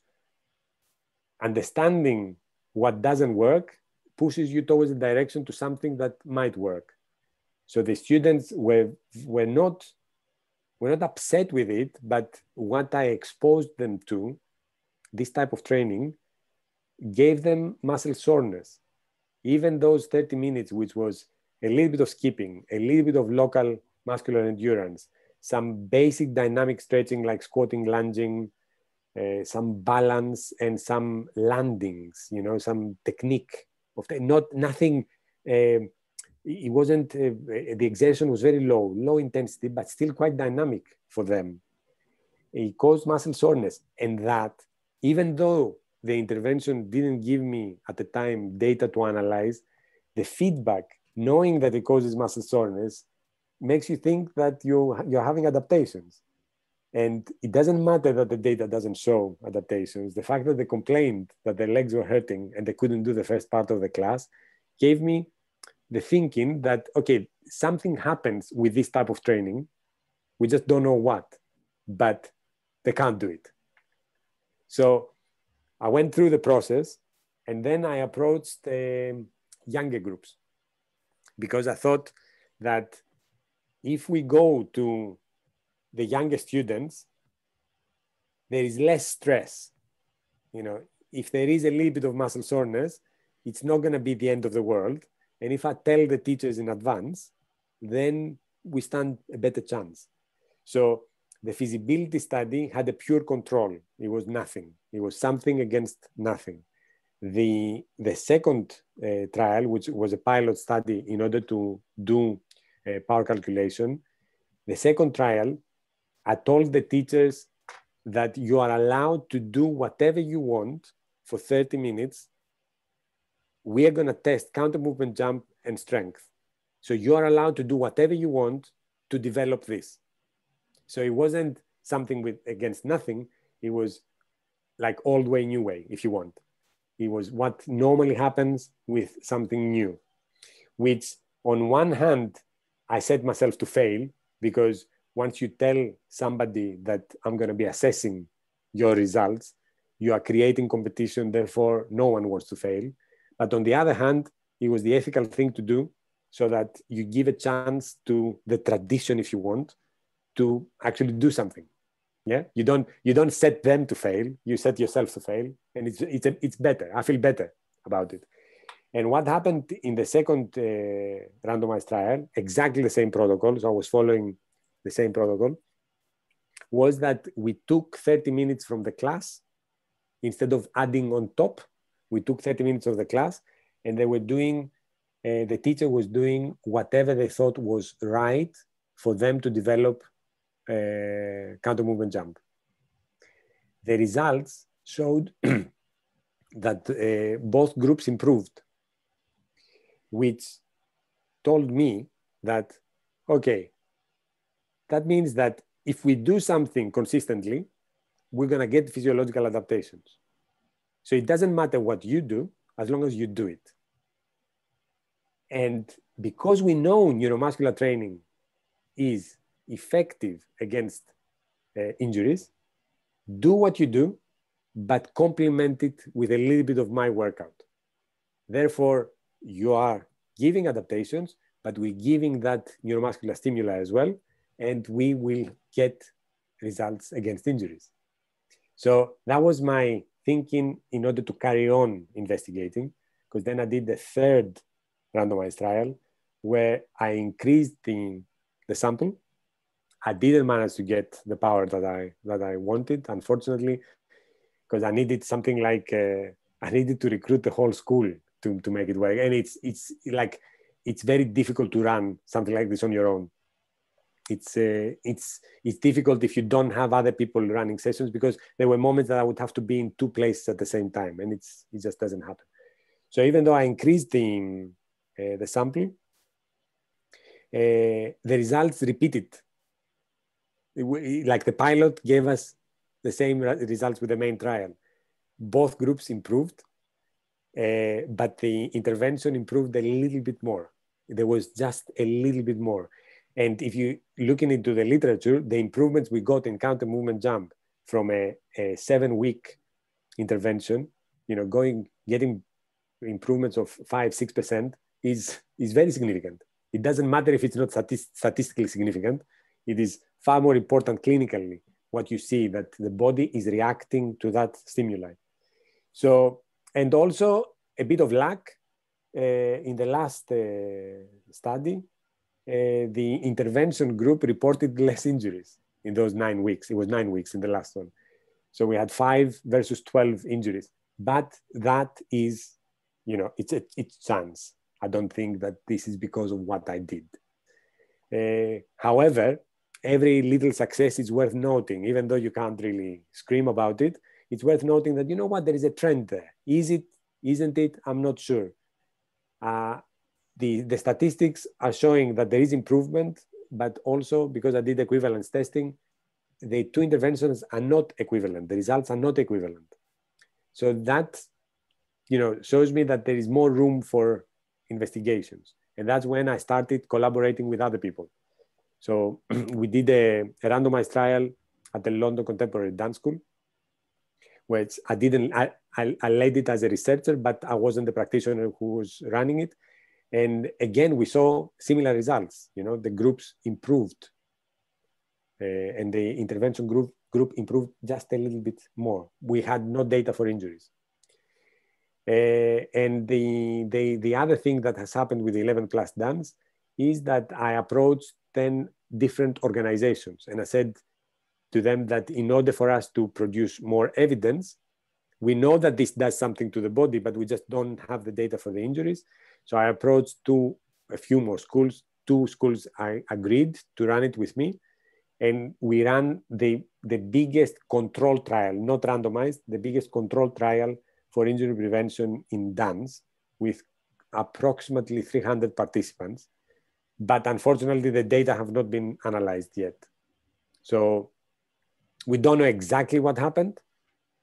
understanding what doesn't work pushes you towards the direction to something that might work. So the students were not upset with it, but what I exposed them to, this type of training, gave them muscle soreness. Even those 30 minutes, which was a little bit of skipping, a little bit of local muscular endurance, some basic dynamic stretching like squatting, lunging, some balance and some landings, some technique of nothing. It wasn't, the exertion was very low intensity, but still quite dynamic for them. It caused muscle soreness, and that, even though the intervention didn't give me at the time data to analyze, the feedback, knowing that it causes muscle soreness, makes you think that you're having adaptations. And it doesn't matter that the data doesn't show adaptations. The fact that they complained that their legs were hurting and they couldn't do the first part of the class gave me the thinking that, okay, something happens with this type of training. We just don't know what, but they can't do it. So I went through the process, and then I approached younger groups, because I thought that if we go to the younger students, there is less stress. If there is a little bit of muscle soreness, it's not going to be the end of the world. And if I tell the teachers in advance, then we stand a better chance. So the feasibility study had a pure control. It was nothing. It was something against nothing. The second trial, which was a pilot study in order to do power calculation, the second trial, I told the teachers that you are allowed to do whatever you want for 30 minutes. We are going to test counter movement, jump, and strength. So you are allowed to do whatever you want to develop this. So it wasn't something against nothing. It was like old way, new way, if you want. It was what normally happens with something new, which on one hand, I set myself to fail, because once you tell somebody that I'm going to be assessing your results, you are creating competition, therefore no one wants to fail. But on the other hand, it was the ethical thing to do, so that you give a chance to the tradition, if you want, to actually do something. Yeah, you don't set them to fail, you set yourself to fail, and it's better. I feel better about it. And what happened in the second randomized trial, exactly the same protocol, so I was following the same protocol, was that we took 30 minutes from the class. Instead of adding on top, we took 30 minutes of the class, and they were doing, the teacher was doing whatever they thought was right for them to develop counter movement jump. The results showed that both groups improved, which told me that, okay, that means that if we do something consistently, we're going to get physiological adaptations. So it doesn't matter what you do, as long as you do it. And because we know neuromuscular training is effective against injuries, do what you do, but complement it with a little bit of my workout. Therefore, you are giving adaptations, but we're giving that neuromuscular stimuli as well, and we will get results against injuries. So that was my thinking in order to carry on investigating, because then I did the third randomized trial where I increased the sample. I didn't manage to get the power that I wanted, unfortunately, because I needed something like, I needed to recruit the whole school to make it work. And it's very difficult to run something like this on your own. It's difficult if you don't have other people running sessions, because there were moments that I would have to be in two places at the same time, and it just doesn't happen. So even though I increased the sample, the results repeated. Like the pilot gave us the same results with the main trial. Both groups improved, but the intervention improved a little bit more. There was just a little bit more. And if you looking into the literature, the improvements we got in counter movement jump from a 7-week intervention, getting improvements of 5-6% is very significant. It doesn't matter if it's not statistically significant. It is far more important clinically what you see, that the body is reacting to that stimuli. So, and also a bit of luck in the last study. The intervention group reported less injuries in those 9 weeks. It was 9 weeks in the last one. So we had 5 versus 12 injuries. But that is, it's chance. I don't think that this is because of what I did. However, every little success is worth noting, even though you can't really scream about it. It's worth noting that, there is a trend there. Is it, isn't it? I'm not sure. The statistics are showing that there is improvement, but also because I did equivalence testing, the two interventions are not equivalent. The results are not equivalent. So that, shows me that there is more room for investigations. And that's when I started collaborating with other people. So we did a randomized trial at the London Contemporary Dance School, which I led it as a researcher, but I wasn't the practitioner who was running it. And again, we saw similar results. The groups improved, and the intervention group improved just a little bit more. We had no data for injuries. And the other thing that has happened with the 11 class dance is that I approached 10 different organizations, and I said to them that in order for us to produce more evidence, we know that this does something to the body, but we just don't have the data for the injuries. So I approached a few more schools. 2 schools I agreed to run it with me. And we ran the biggest control trial, not randomized, the biggest control trial for injury prevention in dance with approximately 300 participants. But unfortunately, the data have not been analyzed yet. So we don't know exactly what happened,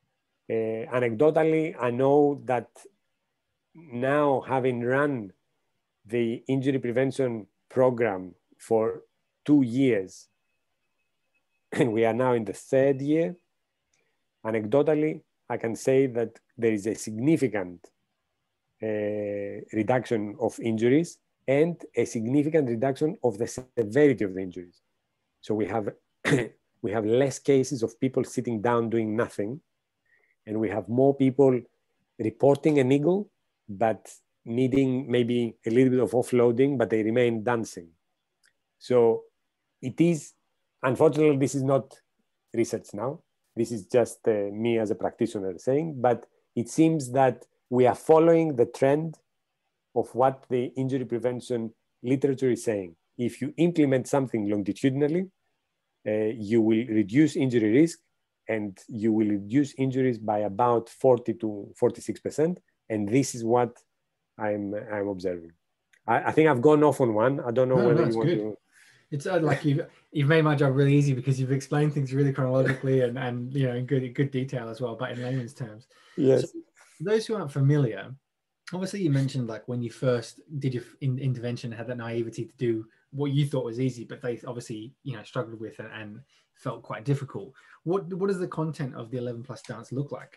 Anecdotally, I know that now, having run the injury prevention program for 2 years, and we are now in the 3rd year, anecdotally, I can say that there is a significant reduction of injuries and a significant reduction of the severity of the injuries. So we have we have less cases of people sitting down doing nothing, and we have more people reporting a niggle, but needing maybe a little bit of offloading, but they remain dancing. So it is, unfortunately, this is not research now. This is just me as a practitioner saying, but it seems that we are following the trend of what the injury prevention literature is saying. If you implement something longitudinally, you will reduce injury risk, and you will reduce injuries by about 40 to 46%. And this is what I'm observing. I think I've gone off on one. I don't know whether you want to. It's like you've made my job really easy, because you've explained things really chronologically and you know, in good detail as well, but in layman's terms. Yes. So for those who aren't familiar, obviously you mentioned like when you first did your intervention, had that naivety to do what you thought was easy, but they obviously, you know, struggled with it and felt quite difficult. What does the content of the 11 plus dance look like?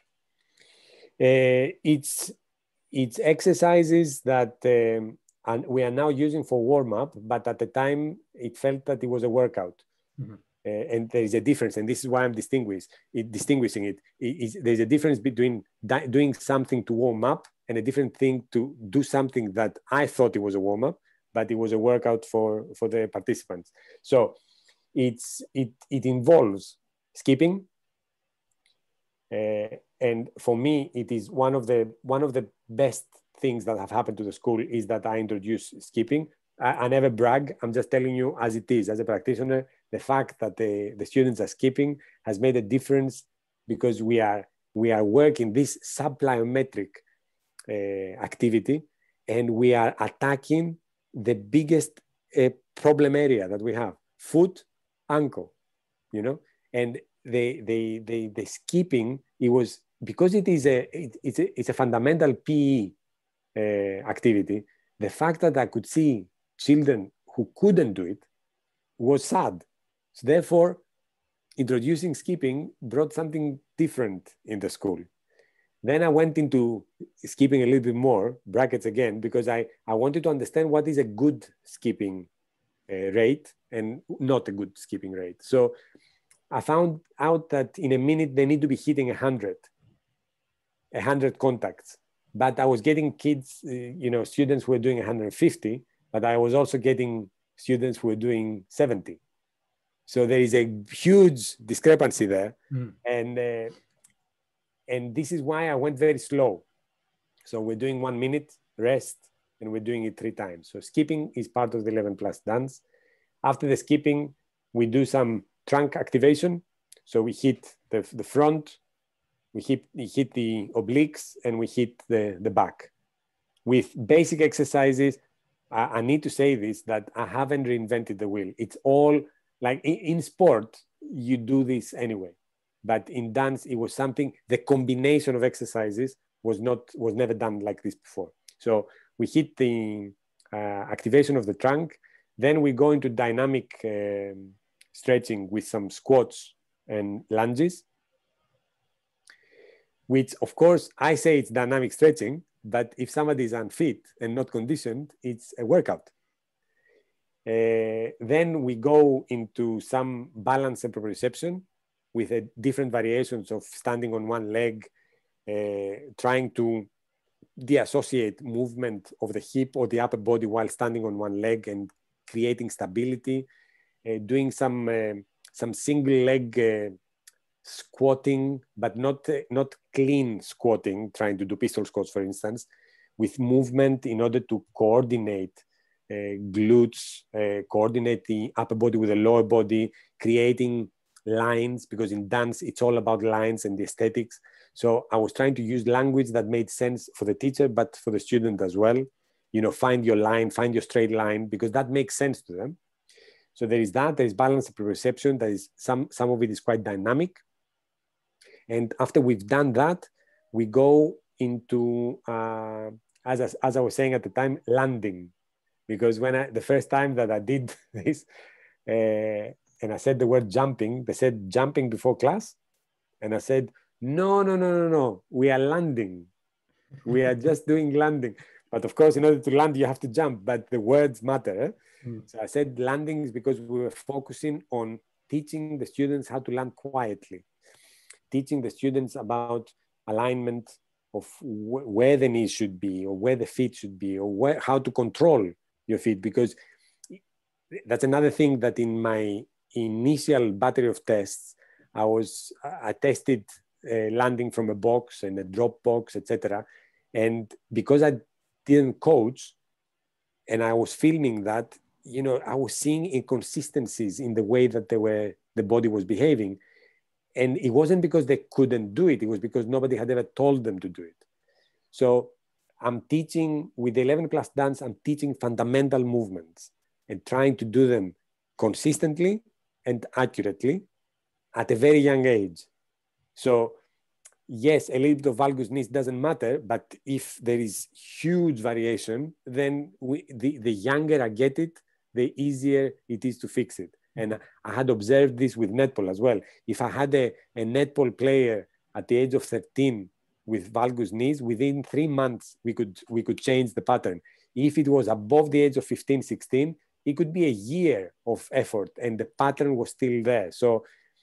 It's exercises that and we are now using for warm-up, but at the time it felt that it was a workout. Mm-hmm. And there is a difference, and this is why I'm distinguishing it. There's a difference between doing something to warm up and a different thing to do something that I thought it was a warm-up, but it was a workout for the participants. So it involves skipping, and for me, it is one of the best things that have happened to the school is that I introduced skipping. I never brag. I'm just telling you as it is. As a practitioner, the fact that the students are skipping has made a difference, because we are working this subplyometric activity, and we are attacking the biggest problem area that we have: foot, ankle, you know. And the skipping, it was because it's a fundamental PE activity. The fact that I could see children who couldn't do it was sad. So therefore, introducing skipping brought something different in the school. Then I went into skipping a little bit more, brackets again, because I wanted to understand what is a good skipping rate and not a good skipping rate. So I found out that in a minute, they need to be hitting 100 contacts. But I was getting kids, students who were doing 150, but I was also getting students who were doing 70. So there is a huge discrepancy there. Mm. And this is why I went very slow. So we're doing 1 minute rest, and we're doing it 3 times. So skipping is part of the 11 plus dance. After the skipping, we do some trunk activation. So we hit the front, we hit the obliques, and we hit the back. With basic exercises, I need to say this, that I haven't reinvented the wheel. It's all like in sport, you do this anyway. But in dance, it was something, the combination of exercises was never done like this before. So we hit the activation of the trunk. Then we go into dynamic stretching with some squats and lunges, which of course I say it's dynamic stretching, but if somebody is unfit and not conditioned, it's a workout. Then we go into some balance and proprioception with different variations of standing on one leg, trying to deassociate movement of the hip or the upper body while standing on one leg and creating stability, doing some single leg squatting, but not clean squatting, trying to do pistol squats, for instance, with movement in order to coordinate glutes, coordinate the upper body with the lower body, creating lines, because in dance, it's all about lines and the aesthetics. So I was trying to use language that made sense for the teacher, but for the student as well. Find your line, find your straight line, because that makes sense to them. So there is balance and proprioception. There is some of it is quite dynamic. And after we've done that, we go into, as I was saying at the time, landing. Because the first time that I did this, and I said the word jumping, they said jumping before class. And I said, no, we are landing. We are just doing landing. But of course, in order to land, you have to jump, but the words matter. So I said landing is because we were focusing on teaching the students how to land quietly, teaching the students about alignment of where the knees should be, or where the feet should be, or how to control your feet. Because that's another thing that in my initial battery of tests, I tested landing from a box and a drop box, etc. And because I didn't coach and I was filming that, I was seeing inconsistencies in the way that the body was behaving. And it wasn't because they couldn't do it. It was because nobody had ever told them to do it. So I'm teaching with the 11 class dance, I'm teaching fundamental movements and trying to do them consistently and accurately at a very young age. So yes, a little bit of valgus knees doesn't matter, but if there is huge variation, then the younger I get it, the easier it is to fix it. And I had observed this with netball as well. If I had a netball player at the age of 13 with valgus knees, within 3 months, we could change the pattern. If it was above the age of 15, 16, it could be a year of effort and the pattern was still there. So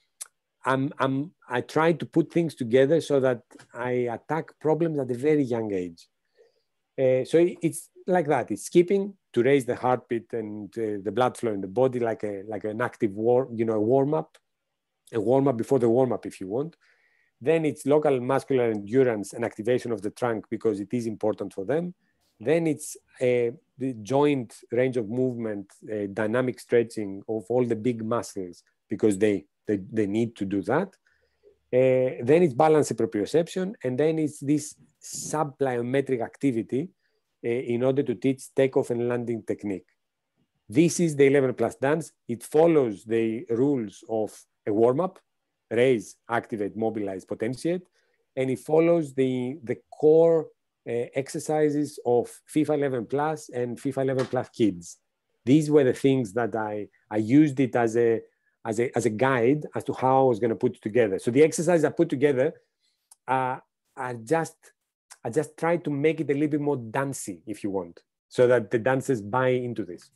I try to put things together so that I attack problems at a very young age. So it's like that. It's skipping to raise the heartbeat and the blood flow in the body, like an active warm up before the warm up, if you want. Then it's local muscular endurance and activation of the trunk because it is important for them. Then it's the joint range of movement, dynamic stretching of all the big muscles because they need to do that. Then it's balance and proprioception, and then it's this sub-plyometric activity in order to teach takeoff and landing technique. This is the 11 plus dance. It follows the rules of a warm-up, raise, activate, mobilize, potentiate, and it follows the core exercises of FIFA 11 plus and FIFA 11 plus kids. These were the things that I used it as a guide as to how I was going to put it together. So the exercise I put together, I just tried to make it a little bit more dancey, if you want, so that the dancers buy into this.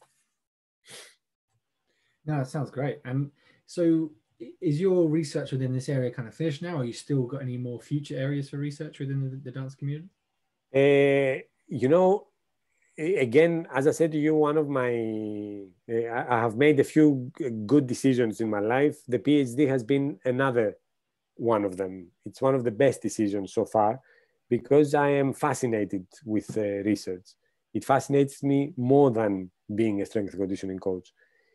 No, that sounds great. And so is your research within this area kind of finished now? Or you still got any more future areas for research within the dance community? Again, as I said to you, I have made a few good decisions in my life. The PhD has been another one of them. It's one of the best decisions so far because I am fascinated with research. It fascinates me more than being a strength and conditioning coach.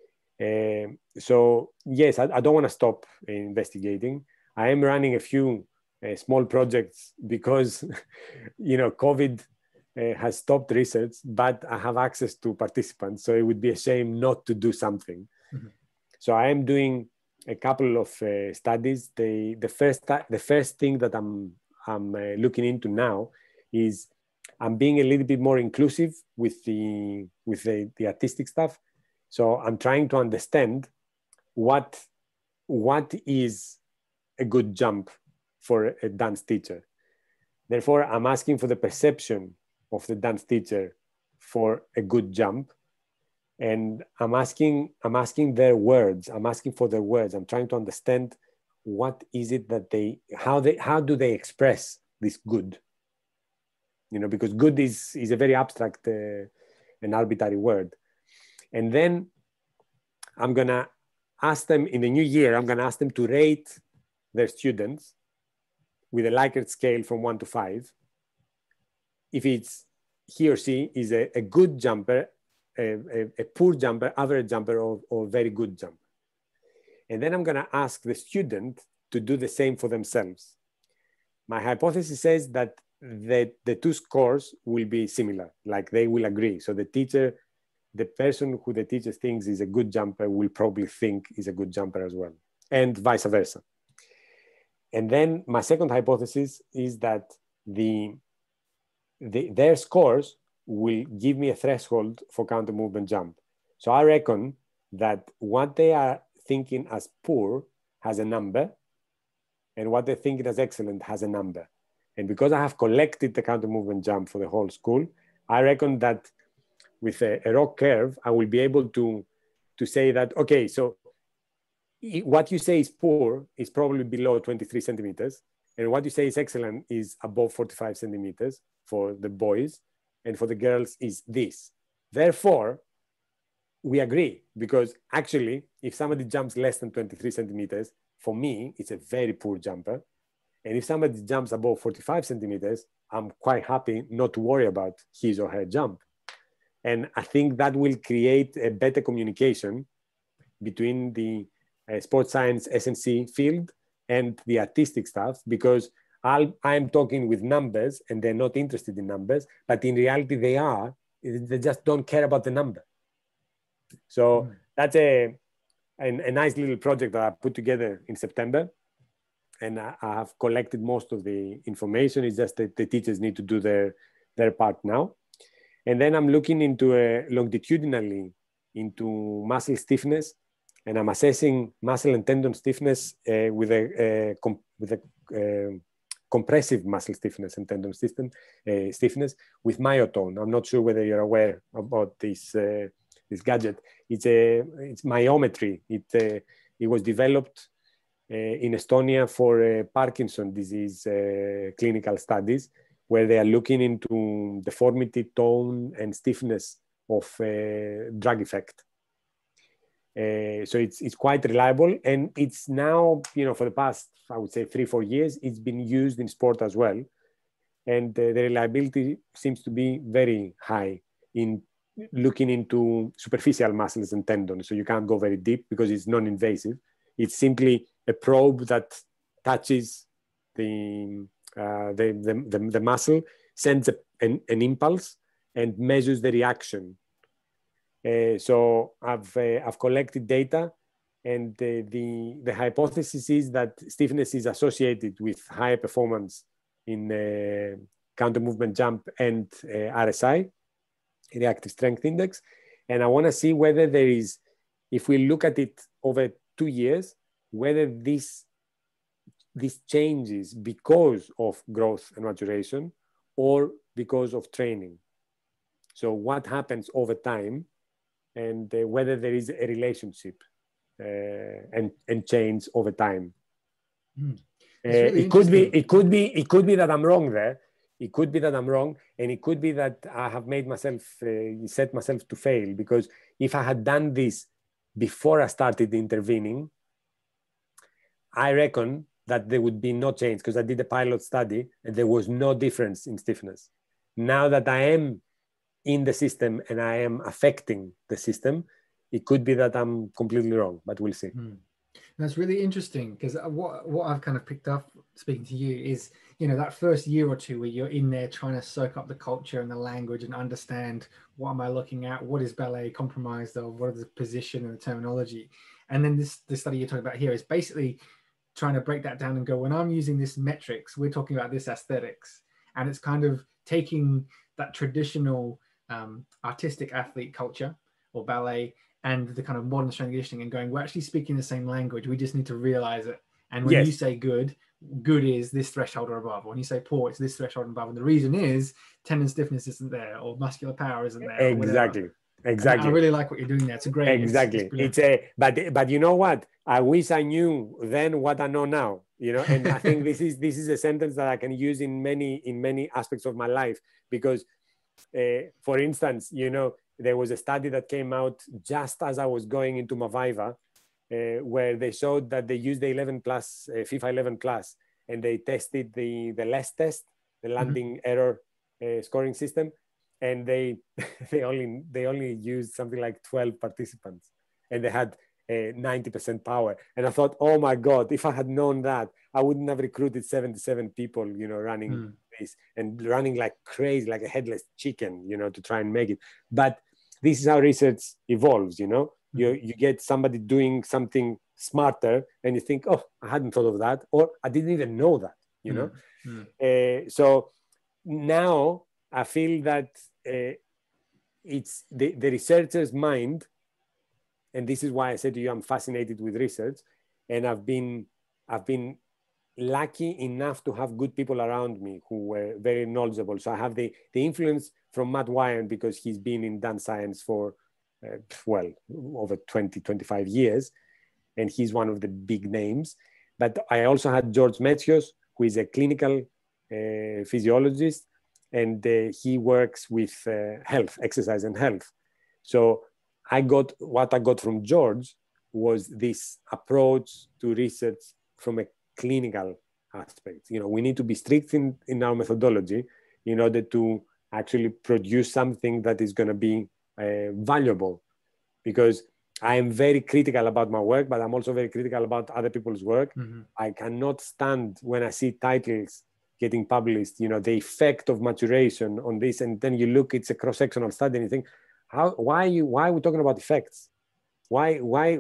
So yes, I don't want to stop investigating. I am running a few small projects because, COVID has stopped research, but I have access to participants. So it would be a shame not to do something. Mm-hmm. So I am doing a couple of studies. The first thing that I'm looking into now is I'm being a little bit more inclusive with the artistic stuff. So I'm trying to understand what is a good jump for a dance teacher. Therefore, I'm asking for the perception of the dance teacher for a good jump. And I'm asking their words. I'm asking for their words. I'm trying to understand what is it that how do they express this good? Because good is a very abstract and arbitrary word. And then I'm going to ask them in the new year, I'm going to ask them to rate their students with a Likert scale from 1 to 5. If he or she is a good jumper, a poor jumper, average jumper, or very good jumper. And then I'm going to ask the student to do the same for themselves. My hypothesis says that the two scores will be similar, like they will agree. So the person who the teacher thinks is a good jumper will probably think is a good jumper as well, and vice versa. And then my second hypothesis is that their scores will give me a threshold for counter movement jump. So I reckon that what they are thinking as poor has a number, and what they're thinking as excellent has a number. And because I have collected the counter movement jump for the whole school, I reckon that with a rock curve, I will be able to say that, okay, so what you say is poor is probably below 23 centimeters. And what you say is excellent is above 45 centimeters for the boys. And for the girls is this. Therefore, we agree, because actually, if somebody jumps less than 23 centimeters, for me, it's a very poor jumper. And if somebody jumps above 45 centimeters, I'm quite happy not to worry about his or her jump. And I think that will create a better communication between the sports science S&C field and the artistic stuff, because I'm talking with numbers and they're not interested in numbers, but in reality they are. They just don't care about the number. So that's a nice little project that I put together in September. And I have collected most of the information. It's just that the teachers need to do their part now. And then I'm looking into longitudinally into muscle stiffness, and I'm assessing muscle and tendon stiffness with a compressive muscle stiffness and tendon stiffness with myotone. I'm not sure whether you're aware about this gadget. It's myometry. It was developed in Estonia for Parkinson's disease clinical studies, where they are looking into deformity, tone, and stiffness of drug effect. So it's quite reliable, and it's now, for the past, I would say 3-4 years, it's been used in sport as well. And the reliability seems to be very high in looking into superficial muscles and tendons. So you can't go very deep because it's non-invasive. It's simply a probe that touches the muscle, sends an impulse, and measures the reaction. So I've collected data, and the hypothesis is that stiffness is associated with higher performance in counter movement jump and RSI, reactive strength index. And I want to see whether there is, if we look at it over 2 years, whether this changes because of growth and maturation or because of training. So what happens over time, and whether there is a relationship and change over time. Really it could be that I'm wrong there. It could be that I'm wrong, and it could be that I have made myself set myself to fail, because if I had done this before I started intervening, I reckon that there would be no change, because I did a pilot study and there was no difference in stiffness. Now that I am in the system and I am affecting the system, it could be that I'm completely wrong, but we'll see. That's really interesting, because what I've kind of picked up speaking to you is, that first year or two where you're in there trying to soak up the culture and the language and understand, what am I looking at? What is ballet comprised of? What are the position and the terminology? And then the study you're talking about here is basically trying to break that down and go, when I'm using this metrics, we're talking about this aesthetics. And it's kind of taking that traditional artistic athlete culture or ballet and the kind of modern strength and conditioning and going, we're actually speaking the same language. We just need to realize it. And when you say good is this threshold or above. When you say poor, it's this threshold and above. And the reason is tendon stiffness isn't there, or muscular power isn't there. Exactly. And I really like what you're doing there. It's a great. Exactly. But you know what? I wish I knew then what I know now. And I think this is a sentence that I can use in many aspects of my life, because, for instance, there was a study that came out just as I was going into my Viva, where they showed that they used the 11 plus, FIFA 11 plus, and they tested the LESS test, the landing error scoring system, and they only used something like 12 participants, and they had 90% power. And I thought, oh my God, if I had known that, I wouldn't have recruited 77 people, running this and running like crazy, like a headless chicken, to try and make it. But this is how research evolves, You get somebody doing something smarter, and you think, oh, I hadn't thought of that, or I didn't even know that, you know? So now I feel that it's the researcher's mind, and this is why I said to you, I'm fascinated with research, and I've been lucky enough to have good people around me who were very knowledgeable. So I have the influence from Matt Wyan, because he's been in dance science for, over 20, 25 years, and he's one of the big names. But I also had George Metzios, who is a clinical physiologist, and he works with health, exercise and health. So what I got from George was this approach to research from a clinical aspect. You know, we need to be strict in our methodology in order to actually produce something that is going to be valuable. Because I am very critical about my work, but I'm also very critical about other people's work. I cannot stand when I see titles getting published, you know, the effect of maturation on this, and then you look, it's a cross-sectional study, and you think, why are we talking about effects? Why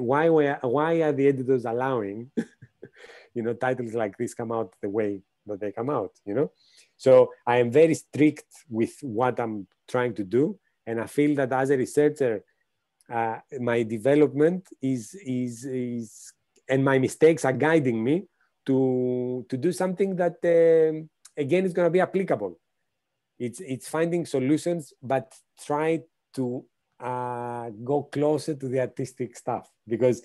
are the editors allowing you know, titles like this come out the way that they come out, you know? So I am very strict with what I'm trying to do. And I feel that as a researcher, my development is and my mistakes are guiding me to do something that, again, is going to be applicable. It's finding solutions, but try to go closer to the artistic stuff, because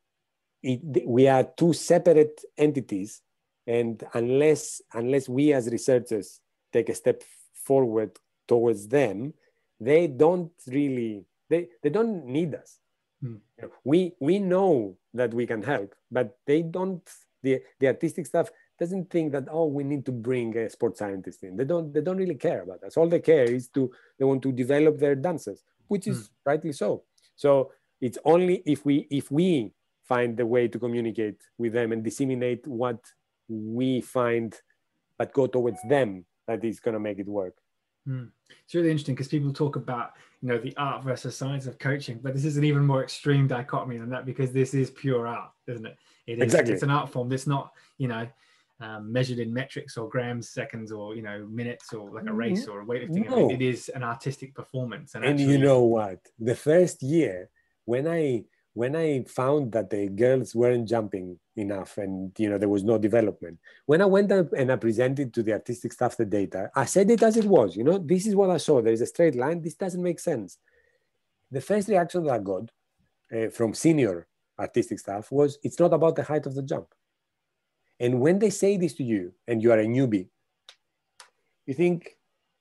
we are two separate entities, and unless we as researchers take a step forward towards them, they don't really, they don't need us. You know, we know that we can help, but they don't, the artistic stuff doesn't think that, oh, we need to bring a sports scientist in. They don't really care about us. All they care is they want to develop their dancers, which is rightly so. So it's only if we find the way to communicate with them and disseminate what we find, but go towards them, that is going to make it work. It's really interesting, because people talk about, you know, the art versus science of coaching, but this is an even more extreme dichotomy than that, because this is pure art, isn't it? It is. Exactly. It's an art form. It's not, you know, measured in metrics or grams, seconds, or, you know, minutes, or like a race or a weightlifting. No. I mean, it is an artistic performance. And actually, you know what? The first year when I found that the girls weren't jumping enough, and, you know, there was no development, when I went up and I presented to the artistic staff the data, I said it as it was, you know, this is what I saw. There is a straight line. This doesn't make sense. The first reaction that I got from senior artistic staff was, it's not about the height of the jump. And when they say this to you and you are a newbie, you think,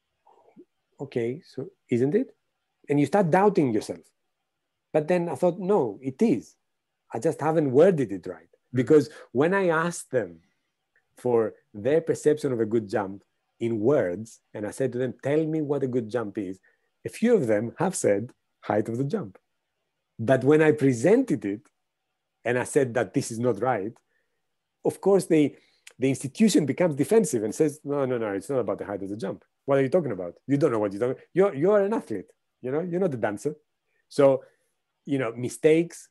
okay, so isn't it? And you start doubting yourself. But then I thought, no, it is. I just haven't worded it right. Because when I asked them for their perception of a good jump in words, and I said to them, tell me what a good jump is, a few of them have said height of the jump. But when I presented it and I said that this is not right, of course, the institution becomes defensive and says, no, it's not about the height of the jump. What are you talking about? You don't know what you're talking about. You're an athlete, you know, you're not a dancer. So, you know, mistakes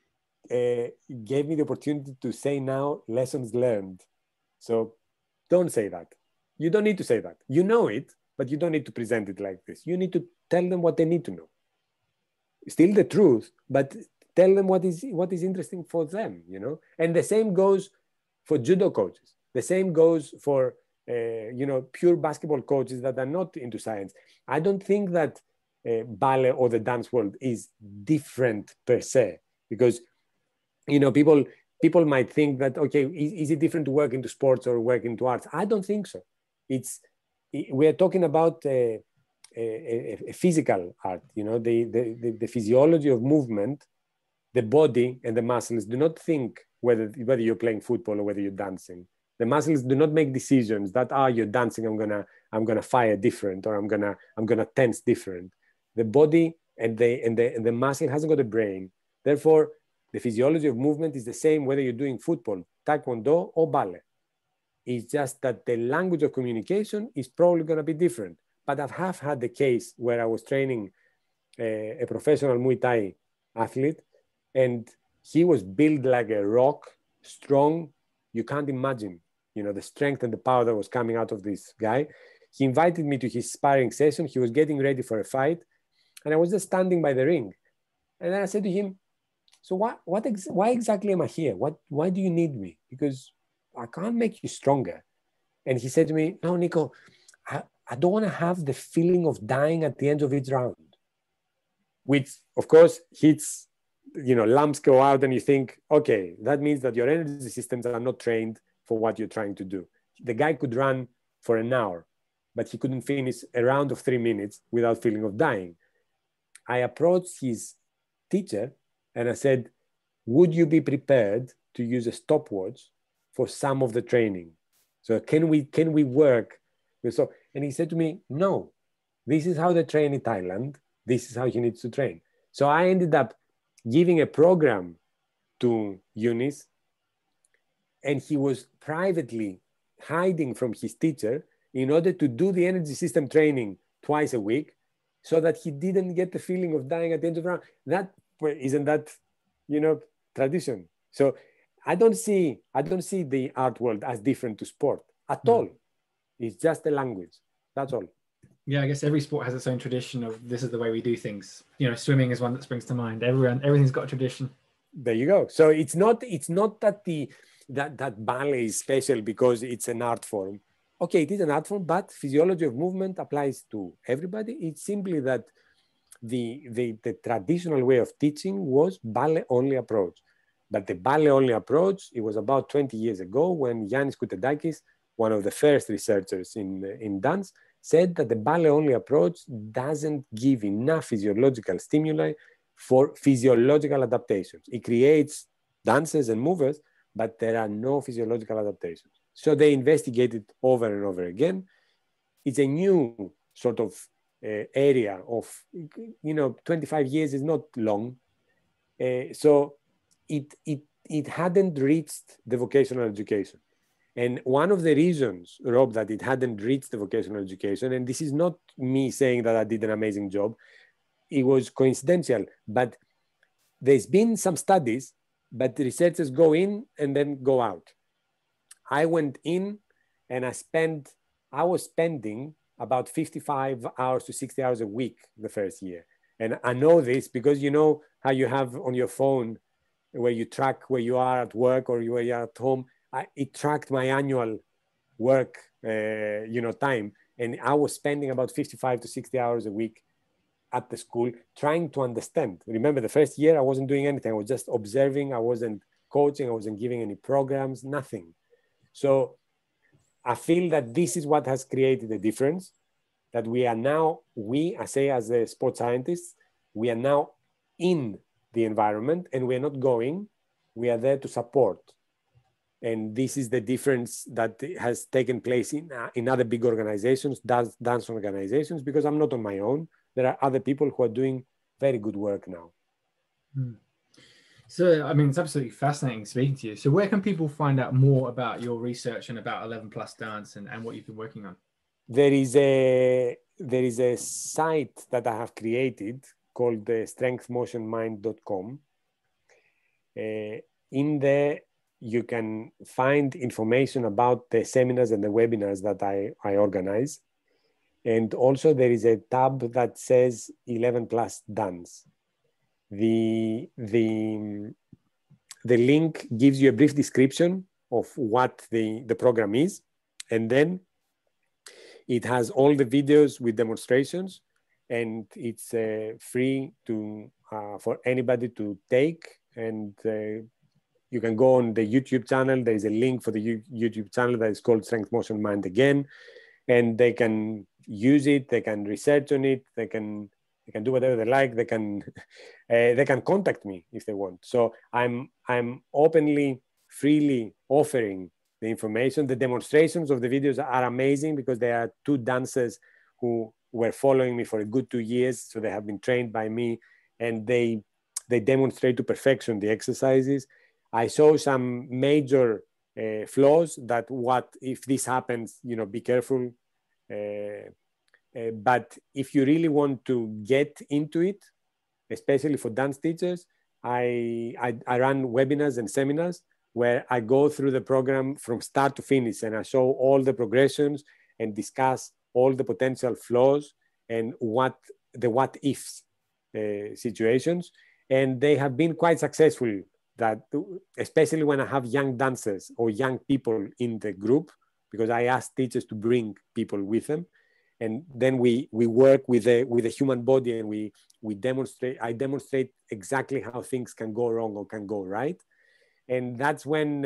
gave me the opportunity to say now lessons learned. So don't say that. You don't need to say that. You know it, but you don't need to present it like this. You need to tell them what they need to know. Still the truth, but tell them what is interesting for them, you know? And the same goes for judo coaches. The same goes for, you know, pure basketball coaches that are not into science. I don't think that ballet or the dance world is different per se, because, you know, people might think that, okay, is it different to work into sports or work into arts? I don't think so. We're talking about a physical art, you know, the physiology of movement. The body and the muscles do not think whether you're playing football or whether you're dancing. The muscles do not make decisions that, you're dancing, I'm gonna fire different, or I'm gonna tense different. The body and the muscle hasn't got a brain. Therefore, the physiology of movement is the same whether you're doing football, taekwondo, or ballet. It's just that the language of communication is probably going to be different. But I have had the case where I was training a professional Muay Thai athlete, and He was built like a rock, strong. You can't imagine, the strength and the power that was coming out of this guy. He invited me to his sparring session. He was getting ready for a fight. And I was just standing by the ring. And then I said to him, so why exactly am I here? Why do you need me? Because I can't make you stronger. And he said to me, no, Nico, I don't want to have the feeling of dying at the end of each round, which of course hits, lumps go out and you think, okay, that means that your energy systems are not trained for what you're trying to do. The guy could run for an hour, but he couldn't finish a round of 3 minutes without feeling of dying. I approached his teacher and I said, would you be prepared to use a stopwatch for some of the training? So can we work? And he said to me, no, this is how they train in Thailand. This is how he needs to train. So I ended up giving a program to Eunice, and he was privately hiding from his teacher in order to do the energy system training twice a week so that he didn't get the feeling of dying at the end of the round. Isn't that, tradition? So I don't see the art world as different to sport at all. It's just a language. That's all. Yeah, I guess every sport has its own tradition of this is the way we do things. Swimming is one that springs to mind. Everything's got a tradition. There you go. So it's not that that ballet is special because it's an art form. Okay, it is an art form, but physiology of movement applies to everybody. It's simply that the traditional way of teaching was ballet-only approach. But the ballet-only approach, it was about 20 years ago when Yannis Koutedakis, one of the first researchers in dance, said that the ballet-only approach doesn't give enough physiological stimuli for physiological adaptations. It creates dances and movers, but there are no physiological adaptations. So they investigated over and over again. It's a new sort of area of, 25 years is not long. So it hadn't reached the vocational education. And one of the reasons, Rob, that it hadn't reached the vocational education, and this is not me saying that I did an amazing job, it was coincidental, but there's been some studies, but the researchers go in and then go out. I went in and I was spending about 55 hours to 60 hours a week the first year. And I know this because you know how you have on your phone where you track where you are at work or where you're at home. It tracked my annual work, time. And I was spending about 55 to 60 hours a week at the school trying to understand. Remember, the first year I wasn't doing anything. I was just observing. I wasn't coaching. I wasn't giving any programs, nothing. So I feel that this is what has created the difference, that we are now, I say as a sports scientists, we are now in the environment and we're not going, we are there to support. And this is the difference that has taken place in other big organizations, dance organizations, because I'm not on my own. There are other people who are doing very good work now. So, I mean, it's absolutely fascinating speaking to you. So where can people find out more about your research and about 11 Plus Dance and what you've been working on? There is a site that I have created called StrengthMotionMind.com. In there, you can find information about the seminars and the webinars that I organize. And also there is a tab that says 11 Plus Dance. The link gives you a brief description of what the program is. And then it has all the videos with demonstrations, and it's free for anybody to take. And you can go on the YouTube channel. There is a link for the YouTube channel that is called Strength Motion Mind again. And they can use it, they can research on it, they can do whatever they like. They can contact me if they want. So I'm openly, freely offering the information. The demonstrations of the videos are amazing because there are two dancers who were following me for a good 2 years. So they have been trained by me, and they demonstrate to perfection the exercises. I saw some major flaws that if this happens, be careful. But if you really want to get into it, especially for dance teachers, I run webinars and seminars where I go through the program from start to finish, and I show all the progressions and discuss all the potential flaws and what ifs situations. And they have been quite successful, that especially when I have young dancers or young people in the group, because I ask teachers to bring people with them. And then we work with a human body, and I demonstrate exactly how things can go wrong or can go right. And that's when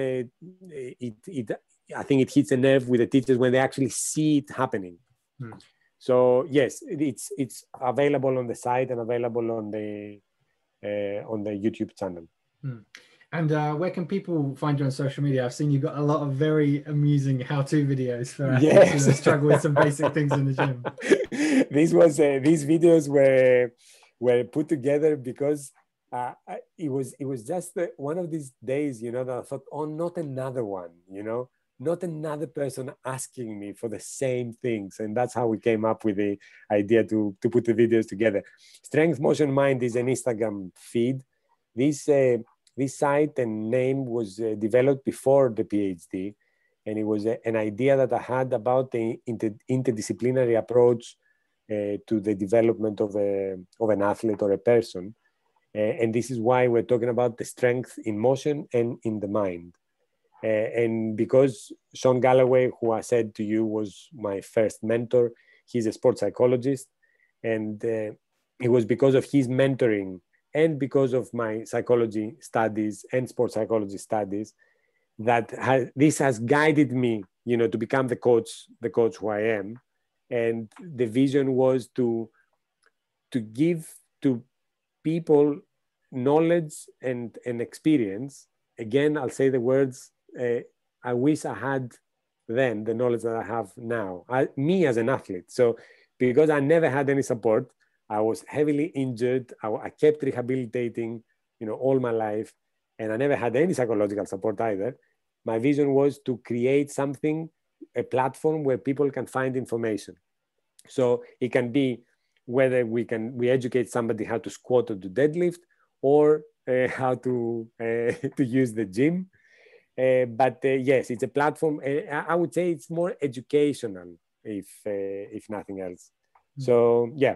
I think it hits a nerve with the teachers when they actually see it happening. So yes, it's available on the site and available on the YouTube channel. And where can people find you on social media? I've seen you've got a lot of very amusing how-to videos for athletes who struggle with some basic things in the gym. These videos were put together because it was just one of these days, that I thought, oh, not another one, not another person asking me for the same things. And that's how we came up with the idea to put the videos together. StrengthMotionMind is an Instagram feed. This site and name was developed before the PhD, and it was an idea that I had about the interdisciplinary approach to the development of an athlete or a person. And this is why we're talking about the strength in motion and in the mind. And because Sean Galloway, who I said to you was my first mentor, he's a sports psychologist. And it was because of his mentoring and because of my psychology studies and sports psychology studies that this has guided me, to become the coach who I am. And the vision was to give to people knowledge and experience. Again, I'll say the words, I wish I had then the knowledge that I have now, me as an athlete. So because I never had any support, I was heavily injured. I kept rehabilitating, all my life, and I never had any psychological support either. My vision was to create something, a platform where people can find information. So it can be whether we educate somebody how to squat or do deadlift, or how to use the gym. But yes, it's a platform. I would say it's more educational, if nothing else. So yeah.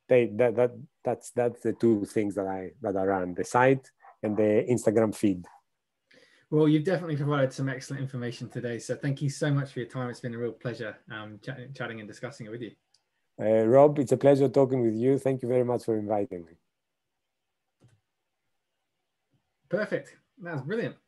That's the two things that I run, the site and the Instagram feed. Well, you've definitely provided some excellent information today. So thank you so much for your time. It's been a real pleasure chatting and discussing it with you. Rob, it's a pleasure talking with you. Thank you very much for inviting me. Perfect. That was brilliant.